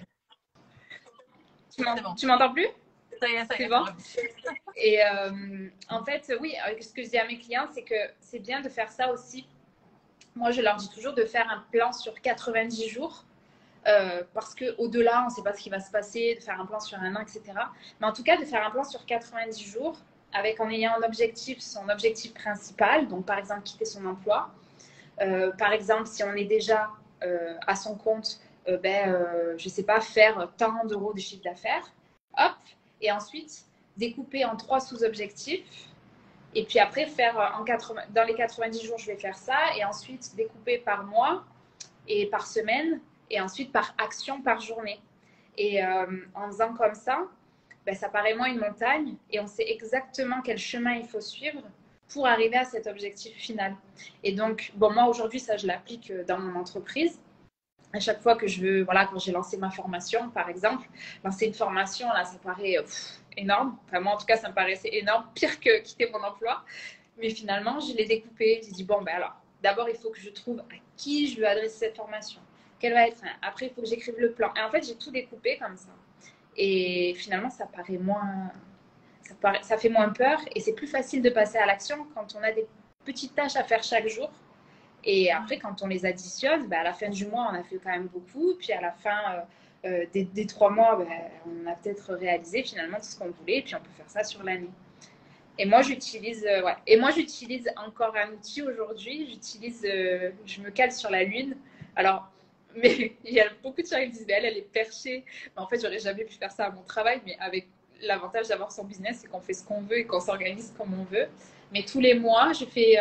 c'est bon. Tu m'entends plus? Ça y C'est est, bon? c'est bon. Et en fait, oui, ce que je dis à mes clients, c'est que c'est bien de faire ça aussi. Moi, je leur dis toujours de faire un plan sur 90 jours. Parce qu'au-delà, on ne sait pas ce qui va se passer, de faire un plan sur un an, etc. Mais en tout cas, de faire un plan sur 90 jours avec en ayant un objectif, son objectif principal, donc par exemple quitter son emploi. Par exemple, si on est déjà à son compte, je ne sais pas, faire tant d'euros de chiffre d'affaires, hop, et ensuite découper en 3 sous-objectifs. Et puis après, faire dans les 90 jours, je vais faire ça. Et ensuite, découper par mois et par semaine. Et ensuite, par action par journée. Et en faisant comme ça, ça paraît moins une montagne. Et on sait exactement quel chemin il faut suivre pour arriver à cet objectif final. Et donc, bon, moi, aujourd'hui, ça, je l'applique dans mon entreprise. À chaque fois que je veux, voilà, quand j'ai lancé ma formation, par exemple, lancer une formation, là, ça paraît énorme. Enfin, moi, en tout cas, ça me paraissait énorme, pire que quitter mon emploi. Mais finalement, je l'ai découpé. J'ai dit, bon, ben alors, d'abord, il faut que je trouve à qui je veux adresser cette formation. Quelle va être. Après, il faut que j'écrive le plan. Et en fait, j'ai tout découpé comme ça. Et finalement, ça paraît moins. Ça fait moins peur et c'est plus facile de passer à l'action quand on a des petites tâches à faire chaque jour. Et après, quand on les additionne, à la fin du mois, on a fait quand même beaucoup. Puis à la fin des 3 mois, on a peut-être réalisé finalement tout ce qu'on voulait. Et puis on peut faire ça sur l'année. Et moi, j'utilise encore un outil aujourd'hui. Je me cale sur la Lune. Alors, mais il y a beaucoup de gens qui disent, elle est perchée. Mais en fait, j'aurais jamais pu faire ça à mon travail. Mais avec l'avantage d'avoir son business, c'est qu'on fait ce qu'on veut et qu'on s'organise comme on veut. Mais tous les mois, je fais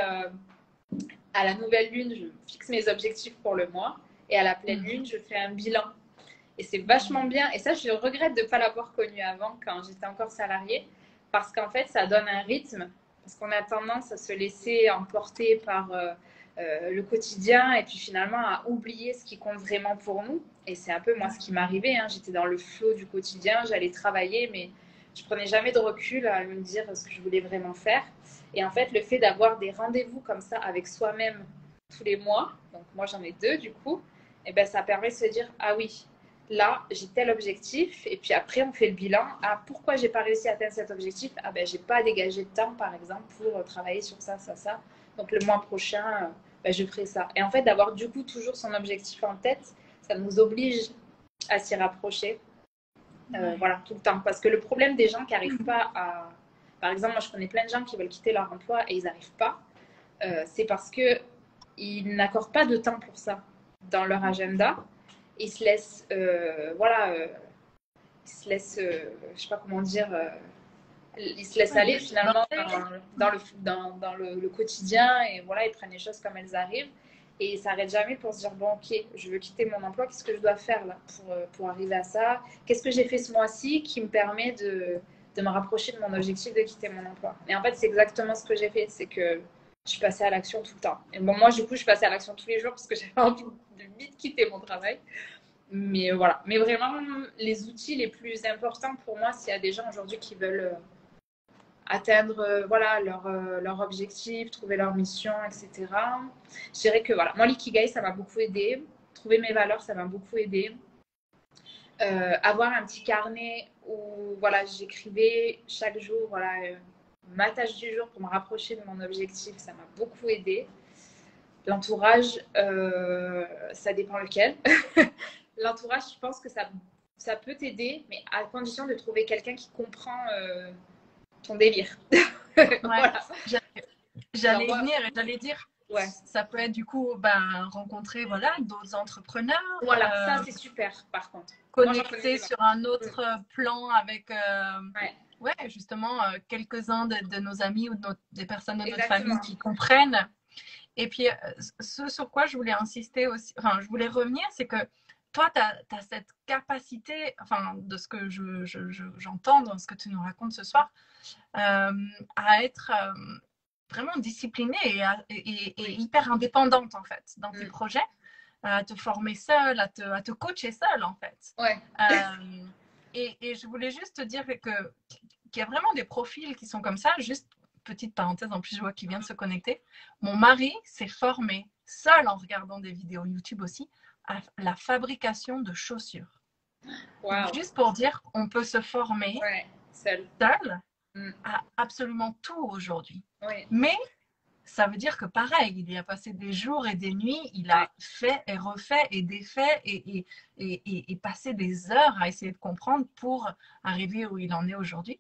à la nouvelle lune, je fixe mes objectifs pour le mois. Et à la pleine lune, je fais un bilan. Et c'est vachement bien. Et ça, je regrette de ne pas l'avoir connu avant quand j'étais encore salariée. Parce qu'en fait, ça donne un rythme. Parce qu'on a tendance à se laisser emporter par le quotidien et puis finalement à oublier ce qui compte vraiment pour nous. Et c'est un peu moi ce qui m'arrivait. Hein. J'étais dans le flot du quotidien, j'allais travailler, mais je prenais jamais de recul à me dire ce que je voulais vraiment faire. Et en fait, le fait d'avoir des rendez-vous comme ça avec soi-même tous les mois, donc moi j'en ai 2 du coup, et ça permet de se dire, ah oui, là, j'ai tel objectif, et puis après, on fait le bilan. Ah, pourquoi j'ai pas réussi à atteindre cet objectif? Ah j'ai pas dégagé de temps, par exemple, pour travailler sur ça, ça, ça. Donc le mois prochain, je ferai ça. Et en fait, d'avoir du coup toujours son objectif en tête, ça nous oblige à s'y rapprocher. Voilà, tout le temps. Parce que le problème des gens qui n'arrivent pas à... Par exemple, moi, je connais plein de gens qui veulent quitter leur emploi et ils n'arrivent pas. C'est parce qu'ils n'accordent pas de temps pour ça dans leur agenda. Ils se laissent, ils se laissent, je sais pas comment dire, ils se laissent aller finalement dans le quotidien et voilà, ils prennent les choses comme elles arrivent et ils s'arrêtent jamais pour se dire bon ok, je veux quitter mon emploi, qu'est-ce que je dois faire là pour arriver à ça? Qu'est-ce que j'ai fait ce mois-ci qui me permet de me rapprocher de mon objectif de quitter mon emploi? Et en fait, c'est exactement ce que j'ai fait, c'est que je suis passée à l'action tout le temps. Et bon, moi, du coup, je suis passée à l'action tous les jours parce que j'avais envie de vite quitter mon travail. Mais voilà. Mais vraiment, les outils les plus importants pour moi, s'il y a des gens aujourd'hui qui veulent atteindre voilà, leur objectif, trouver leur mission, etc. Je dirais que voilà, moi, l'ikigai, ça m'a beaucoup aidé. Trouver mes valeurs, ça m'a beaucoup aidé. Avoir un petit carnet où voilà, j'écrivais chaque jour voilà, ma tâche du jour pour me rapprocher de mon objectif, ça m'a beaucoup aidé. L'entourage, ça dépend lequel. L'entourage, je pense que ça peut t'aider, mais à condition de trouver quelqu'un qui comprend ton délire. Voilà. J'allais venir et j'allais dire, ça peut être du coup rencontrer voilà, d'autres entrepreneurs. Voilà, ça c'est super par contre. Connecter sur un autre plan avec justement quelques-uns de nos amis ou des personnes de notre famille qui comprennent. Et puis, ce sur quoi je voulais insister aussi, enfin, je voulais revenir, c'est que toi, tu as cette capacité, enfin, de ce que j'entends dans ce que tu nous racontes ce soir, à être vraiment disciplinée et hyper indépendante, en fait, dans tes projets, à te former seule, à te coacher seule, en fait. Ouais. Et je voulais juste te dire qu'il y a vraiment des profils qui sont comme ça. Juste petite parenthèse, en plus, je vois qu'il vient de se connecter. Mon mari s'est formé seul en regardant des vidéos YouTube aussi à la fabrication de chaussures. Wow. Juste pour dire, on peut se former seul à absolument tout aujourd'hui. Mais ça veut dire que pareil, il y a passé des jours et des nuits, il a fait et refait et défait et passé des heures à essayer de comprendre pour arriver où il en est aujourd'hui.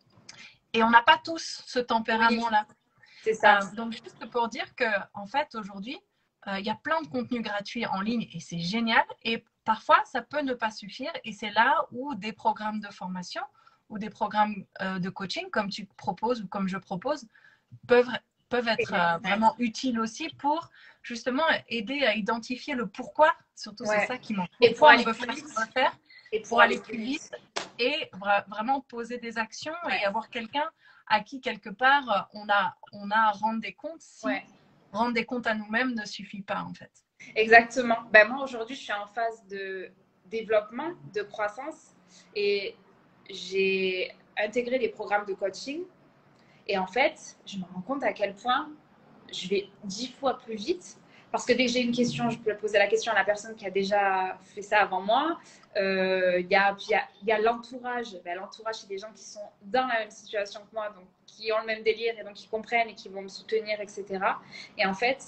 Et on n'a pas tous ce tempérament-là. C'est ça. Donc, juste pour dire qu'en fait, aujourd'hui, il y a plein de contenus gratuits en ligne et c'est génial. Et parfois, ça peut ne pas suffire. Et c'est là où des programmes de formation ou des programmes de coaching, comme tu proposes ou comme je propose, peuvent être vraiment utiles aussi pour justement aider à identifier le pourquoi. Surtout, c'est ça qui manque. Et pour aller plus vite. Et pour aller plus vite. Et vraiment poser des actions et avoir quelqu'un à qui, quelque part, on a à rendre des comptes si rendre des comptes à nous-mêmes ne suffit pas, en fait. Exactement. Ben, moi, aujourd'hui, je suis en phase de développement, de croissance et j'ai intégré des programmes de coaching. Et en fait, je me rends compte à quel point je vais 10 fois plus vite. Parce que dès que j'ai une question, je peux poser la question à la personne qui a déjà fait ça avant moi. Il y a l'entourage. Ben, l'entourage, c'est des gens qui sont dans la même situation que moi, donc qui ont le même délire et donc qui comprennent et qui vont me soutenir, etc. Et en fait,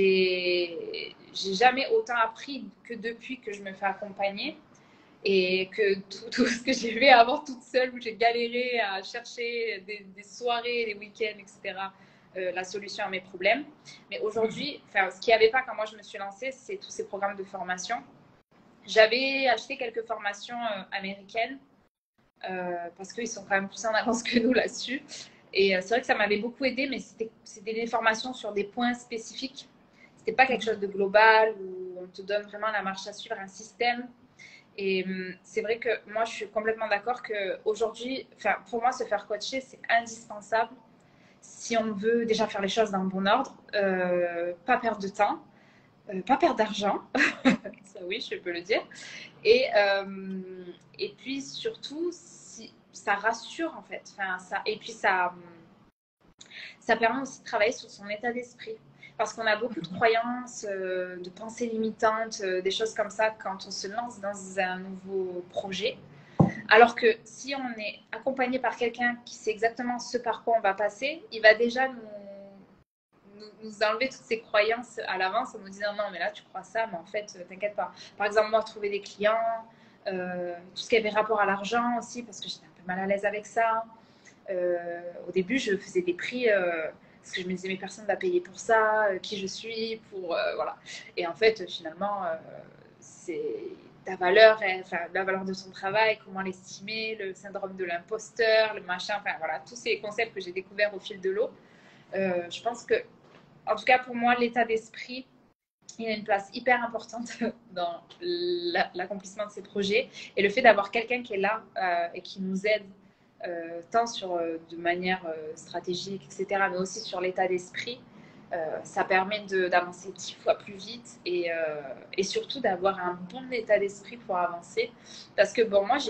j'ai jamais autant appris que depuis que je me fais accompagner. Et que tout ce que j'ai fait avant toute seule, où j'ai galéré à chercher des soirées, des week-ends, etc., la solution à mes problèmes. Mais aujourd'hui, ce qu'il n'y avait pas quand moi je me suis lancée, c'est tous ces programmes de formation. J'avais acheté quelques formations américaines parce qu'ils sont quand même plus en avance que nous là-dessus. Et c'est vrai que ça m'avait beaucoup aidé, mais c'était des formations sur des points spécifiques. C'était pas quelque chose de global où on te donne vraiment la marche à suivre, un système. Et c'est vrai que moi, je suis complètement d'accord qu'aujourd'hui, pour moi, se faire coacher, c'est indispensable si on veut déjà faire les choses dans le bon ordre, pas perdre de temps, pas perdre d'argent, ça oui, je peux le dire. Et puis surtout, ça rassure en fait. Et puis ça permet aussi de travailler sur son état d'esprit. Parce qu'on a beaucoup de croyances, de pensées limitantes, des choses comme ça quand on se lance dans un nouveau projet. Alors que si on est accompagné par quelqu'un qui sait exactement ce par quoi on va passer, il va déjà nous enlever toutes ces croyances à l'avance en nous disant non mais là tu crois ça, mais en fait t'inquiète pas. Par exemple moi trouver des clients, tout ce qui avait rapport à l'argent aussi parce que j'étais un peu mal à l'aise avec ça. Au début je faisais des prix parce que je me disais mais personne ne va payer pour ça, qui je suis, voilà. Et en fait finalement c'est ta valeur, la valeur de son travail, comment l'estimer, le syndrome de l'imposteur, le machin, voilà, tous ces concepts que j'ai découverts au fil de l'eau. Je pense que, en tout cas pour moi, l'état d'esprit, il a une place hyper importante dans l'accomplissement de ces projets. Et le fait d'avoir quelqu'un qui est là et qui nous aide, tant de manière stratégique, etc., mais aussi sur l'état d'esprit, ça permet d'avancer 10 fois plus vite et surtout d'avoir un bon état d'esprit pour avancer. Parce que bon, moi,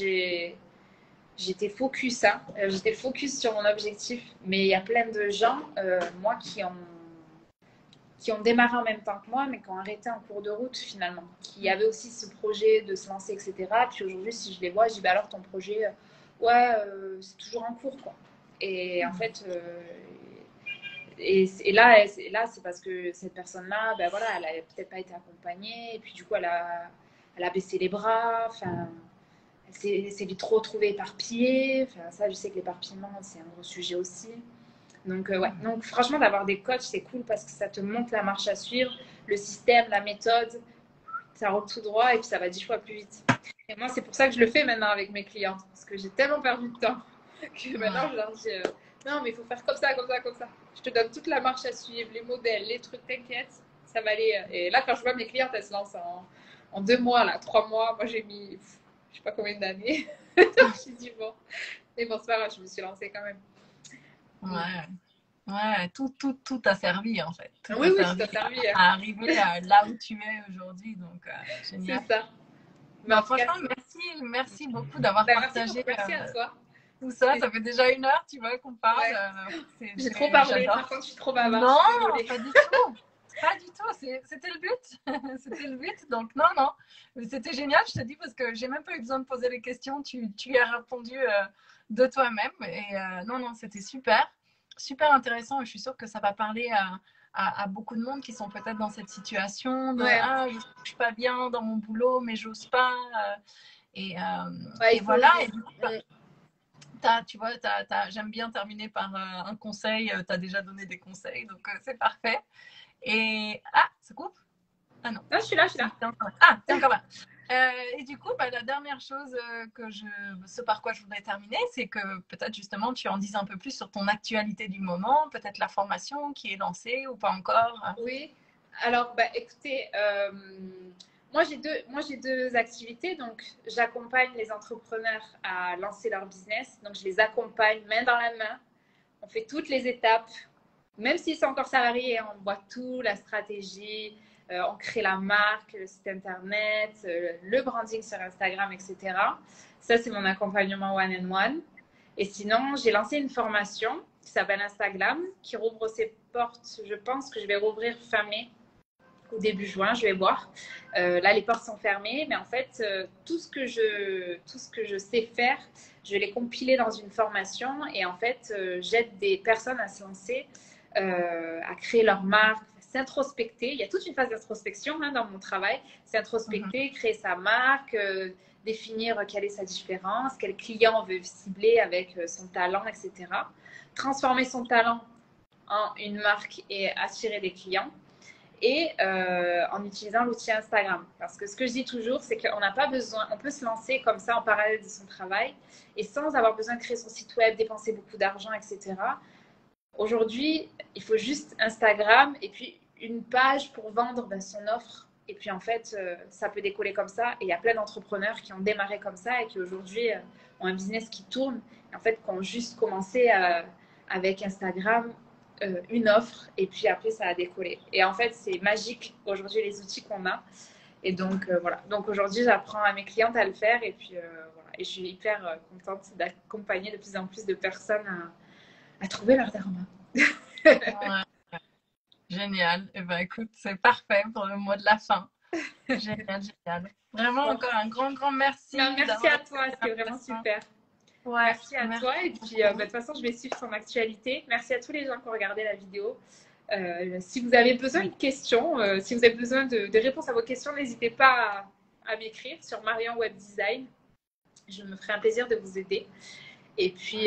j'étais focus, j'étais focus sur mon objectif, mais il y a plein de gens, moi, qui ont démarré en même temps que moi, mais qui ont arrêté en cours de route finalement, qui avaient aussi ce projet de se lancer, etc. Puis aujourd'hui, si je les vois, je dis bah alors ton projet, c'est toujours en cours, quoi. Et en fait, et là, c'est parce que cette personne-là, ben voilà, elle n'a peut-être pas été accompagnée, et puis du coup, elle a baissé les bras, elle s'est vite retrouvée éparpillée. Ça, je sais que l'éparpillement, c'est un gros sujet aussi. Donc, Donc, franchement, d'avoir des coachs, c'est cool parce que ça te montre la marche à suivre, le système, la méthode, ça roule tout droit et puis ça va 10 fois plus vite. Et moi, c'est pour ça que je le fais maintenant avec mes clientes, parce que j'ai tellement perdu de temps que maintenant, je leur dis non, mais il faut faire comme ça, comme ça, comme ça. Je te donne toute la marche à suivre, les modèles, les trucs, t'inquiète, ça va aller. Et là, quand je vois mes clientes, elles se lancent en 2 mois, là, 3 mois. Moi, j'ai mis, je sais pas combien d'années. J'ai dit bon. Mais bon, c'est pas grave, je me suis lancée quand même. Ouais. Ouais, tout t'a servi en fait. Tout Oui, t'a oui, ça servi t'a servi. à arriver là où tu es aujourd'hui. Donc, C'est génial. ça. Mais Bah, en tout cas, franchement, merci beaucoup d'avoir partagé merci à toi. tout ça. Ça fait déjà 1 heure, tu vois, qu'on parle. Ouais. J'ai trop parlé. J'adore. Par contre, je suis trop bavarde. Non, Je suis désolée. pas du tout. Pas du tout. C'était le but. C'était le but. Donc, non, non. Mais c'était génial, je te dis, parce que j'ai même pas eu besoin de poser les questions. Tu y as répondu de toi-même. Et non, non, c'était super. Super intéressant. Et je suis sûre que ça va parler à beaucoup de monde qui sont peut-être dans cette situation de Ouais. ah, je ne suis pas bien dans mon boulot, mais j'ose pas. Et, Ouais, et voilà. Et du coup, tu vois, j'aime bien terminer par un conseil. Tu as déjà donné des conseils, donc c'est parfait. Et ah, ça coupe? Ah non. Non, je suis là, je suis là. Ah, t'es encore là. Et du coup, la dernière chose ce par quoi je voudrais terminer, c'est que peut-être justement tu en dises un peu plus sur ton actualité du moment, peut-être la formation qui est lancée ou pas encore. Oui. Alors, bah, écoutez, moi j'ai deux activités. Donc, j'accompagne les entrepreneurs à lancer leur business. Donc, je les accompagne main dans la main. On fait toutes les étapes. Même s'ils sont encore salariés, on voit tout, la stratégie, on crée la marque, le site internet, le branding sur Instagram, etc. Ça, c'est mon accompagnement one-on-one. Et sinon, j'ai lancé une formation qui s'appelle Instagram, qui rouvre ses portes. Je pense que je vais rouvrir fin mai ou début juin, je vais voir. Là, les portes sont fermées, mais en fait, tout ce que je sais faire, je vais les compiler dans une formation. Et en fait, j'aide des personnes à se lancer, à créer leur marque, s'introspecter. Il y a toute une phase d'introspection dans mon travail. S'introspecter, créer sa marque, définir quelle est sa différence, quel client on veut cibler avec son talent, etc. Transformer son talent en une marque et attirer des clients. Et en utilisant l'outil Instagram. Parce que ce que je dis toujours, c'est qu'on n'a pas besoin, on peut se lancer comme ça en parallèle de son travail et sans avoir besoin de créer son site web, dépenser beaucoup d'argent, etc. Aujourd'hui, il faut juste Instagram et puis une page pour vendre son offre. Et puis en fait, ça peut décoller comme ça. Et il y a plein d'entrepreneurs qui ont démarré comme ça et qui aujourd'hui ont un business qui tourne. Et en fait, qui ont juste commencé avec Instagram, une offre et puis après ça a décollé. Et en fait, c'est magique aujourd'hui les outils qu'on a. Et donc voilà. Donc aujourd'hui, j'apprends à mes clientes à le faire et puis voilà. Et je suis hyper contente d'accompagner de plus en plus de personnes à trouver leur dharma. Ouais. Génial. Et ben écoute, c'est parfait pour le mot de la fin. Génial, génial. Vraiment encore un grand merci. Non, merci à toi, c'était vraiment super. Ouais, merci à toi. Et puis, de toute façon, je vais suivre ton actualité. Merci à tous les gens qui ont regardé la vidéo. Si vous avez besoin de questions, si vous avez besoin de réponses à vos questions, n'hésitez pas à m'écrire sur Marion Web Design. Je me ferai un plaisir de vous aider. Et puis,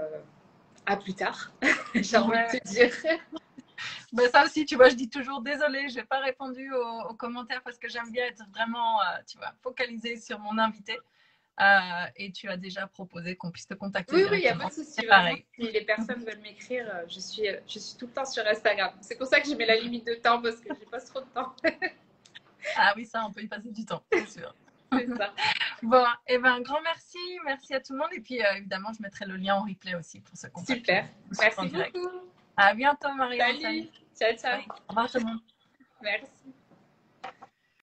à plus tard, j'ai envie de te dire. Ben ça aussi, tu vois, je dis toujours désolée, je n'ai pas répondu aux commentaires parce que j'aime bien être vraiment, tu vois, focalisée sur mon invité. Et tu as déjà proposé qu'on puisse te contacter. Oui, il n'y a pas de souci. Pareil. Si les personnes veulent m'écrire, je suis tout le temps sur Instagram. C'est pour ça que j'ai mis la limite de temps parce que je passe trop de temps. Ah oui, ça, on peut y passer du temps, c'est sûr. C'est ça. Bon, et ben un grand merci. Merci à tout le monde. Et puis, évidemment, je mettrai le lien en replay aussi pour se contacter. Super. Merci beaucoup. À bientôt, Marion. Salut. Ciao, ciao. Au revoir tout le monde. Merci.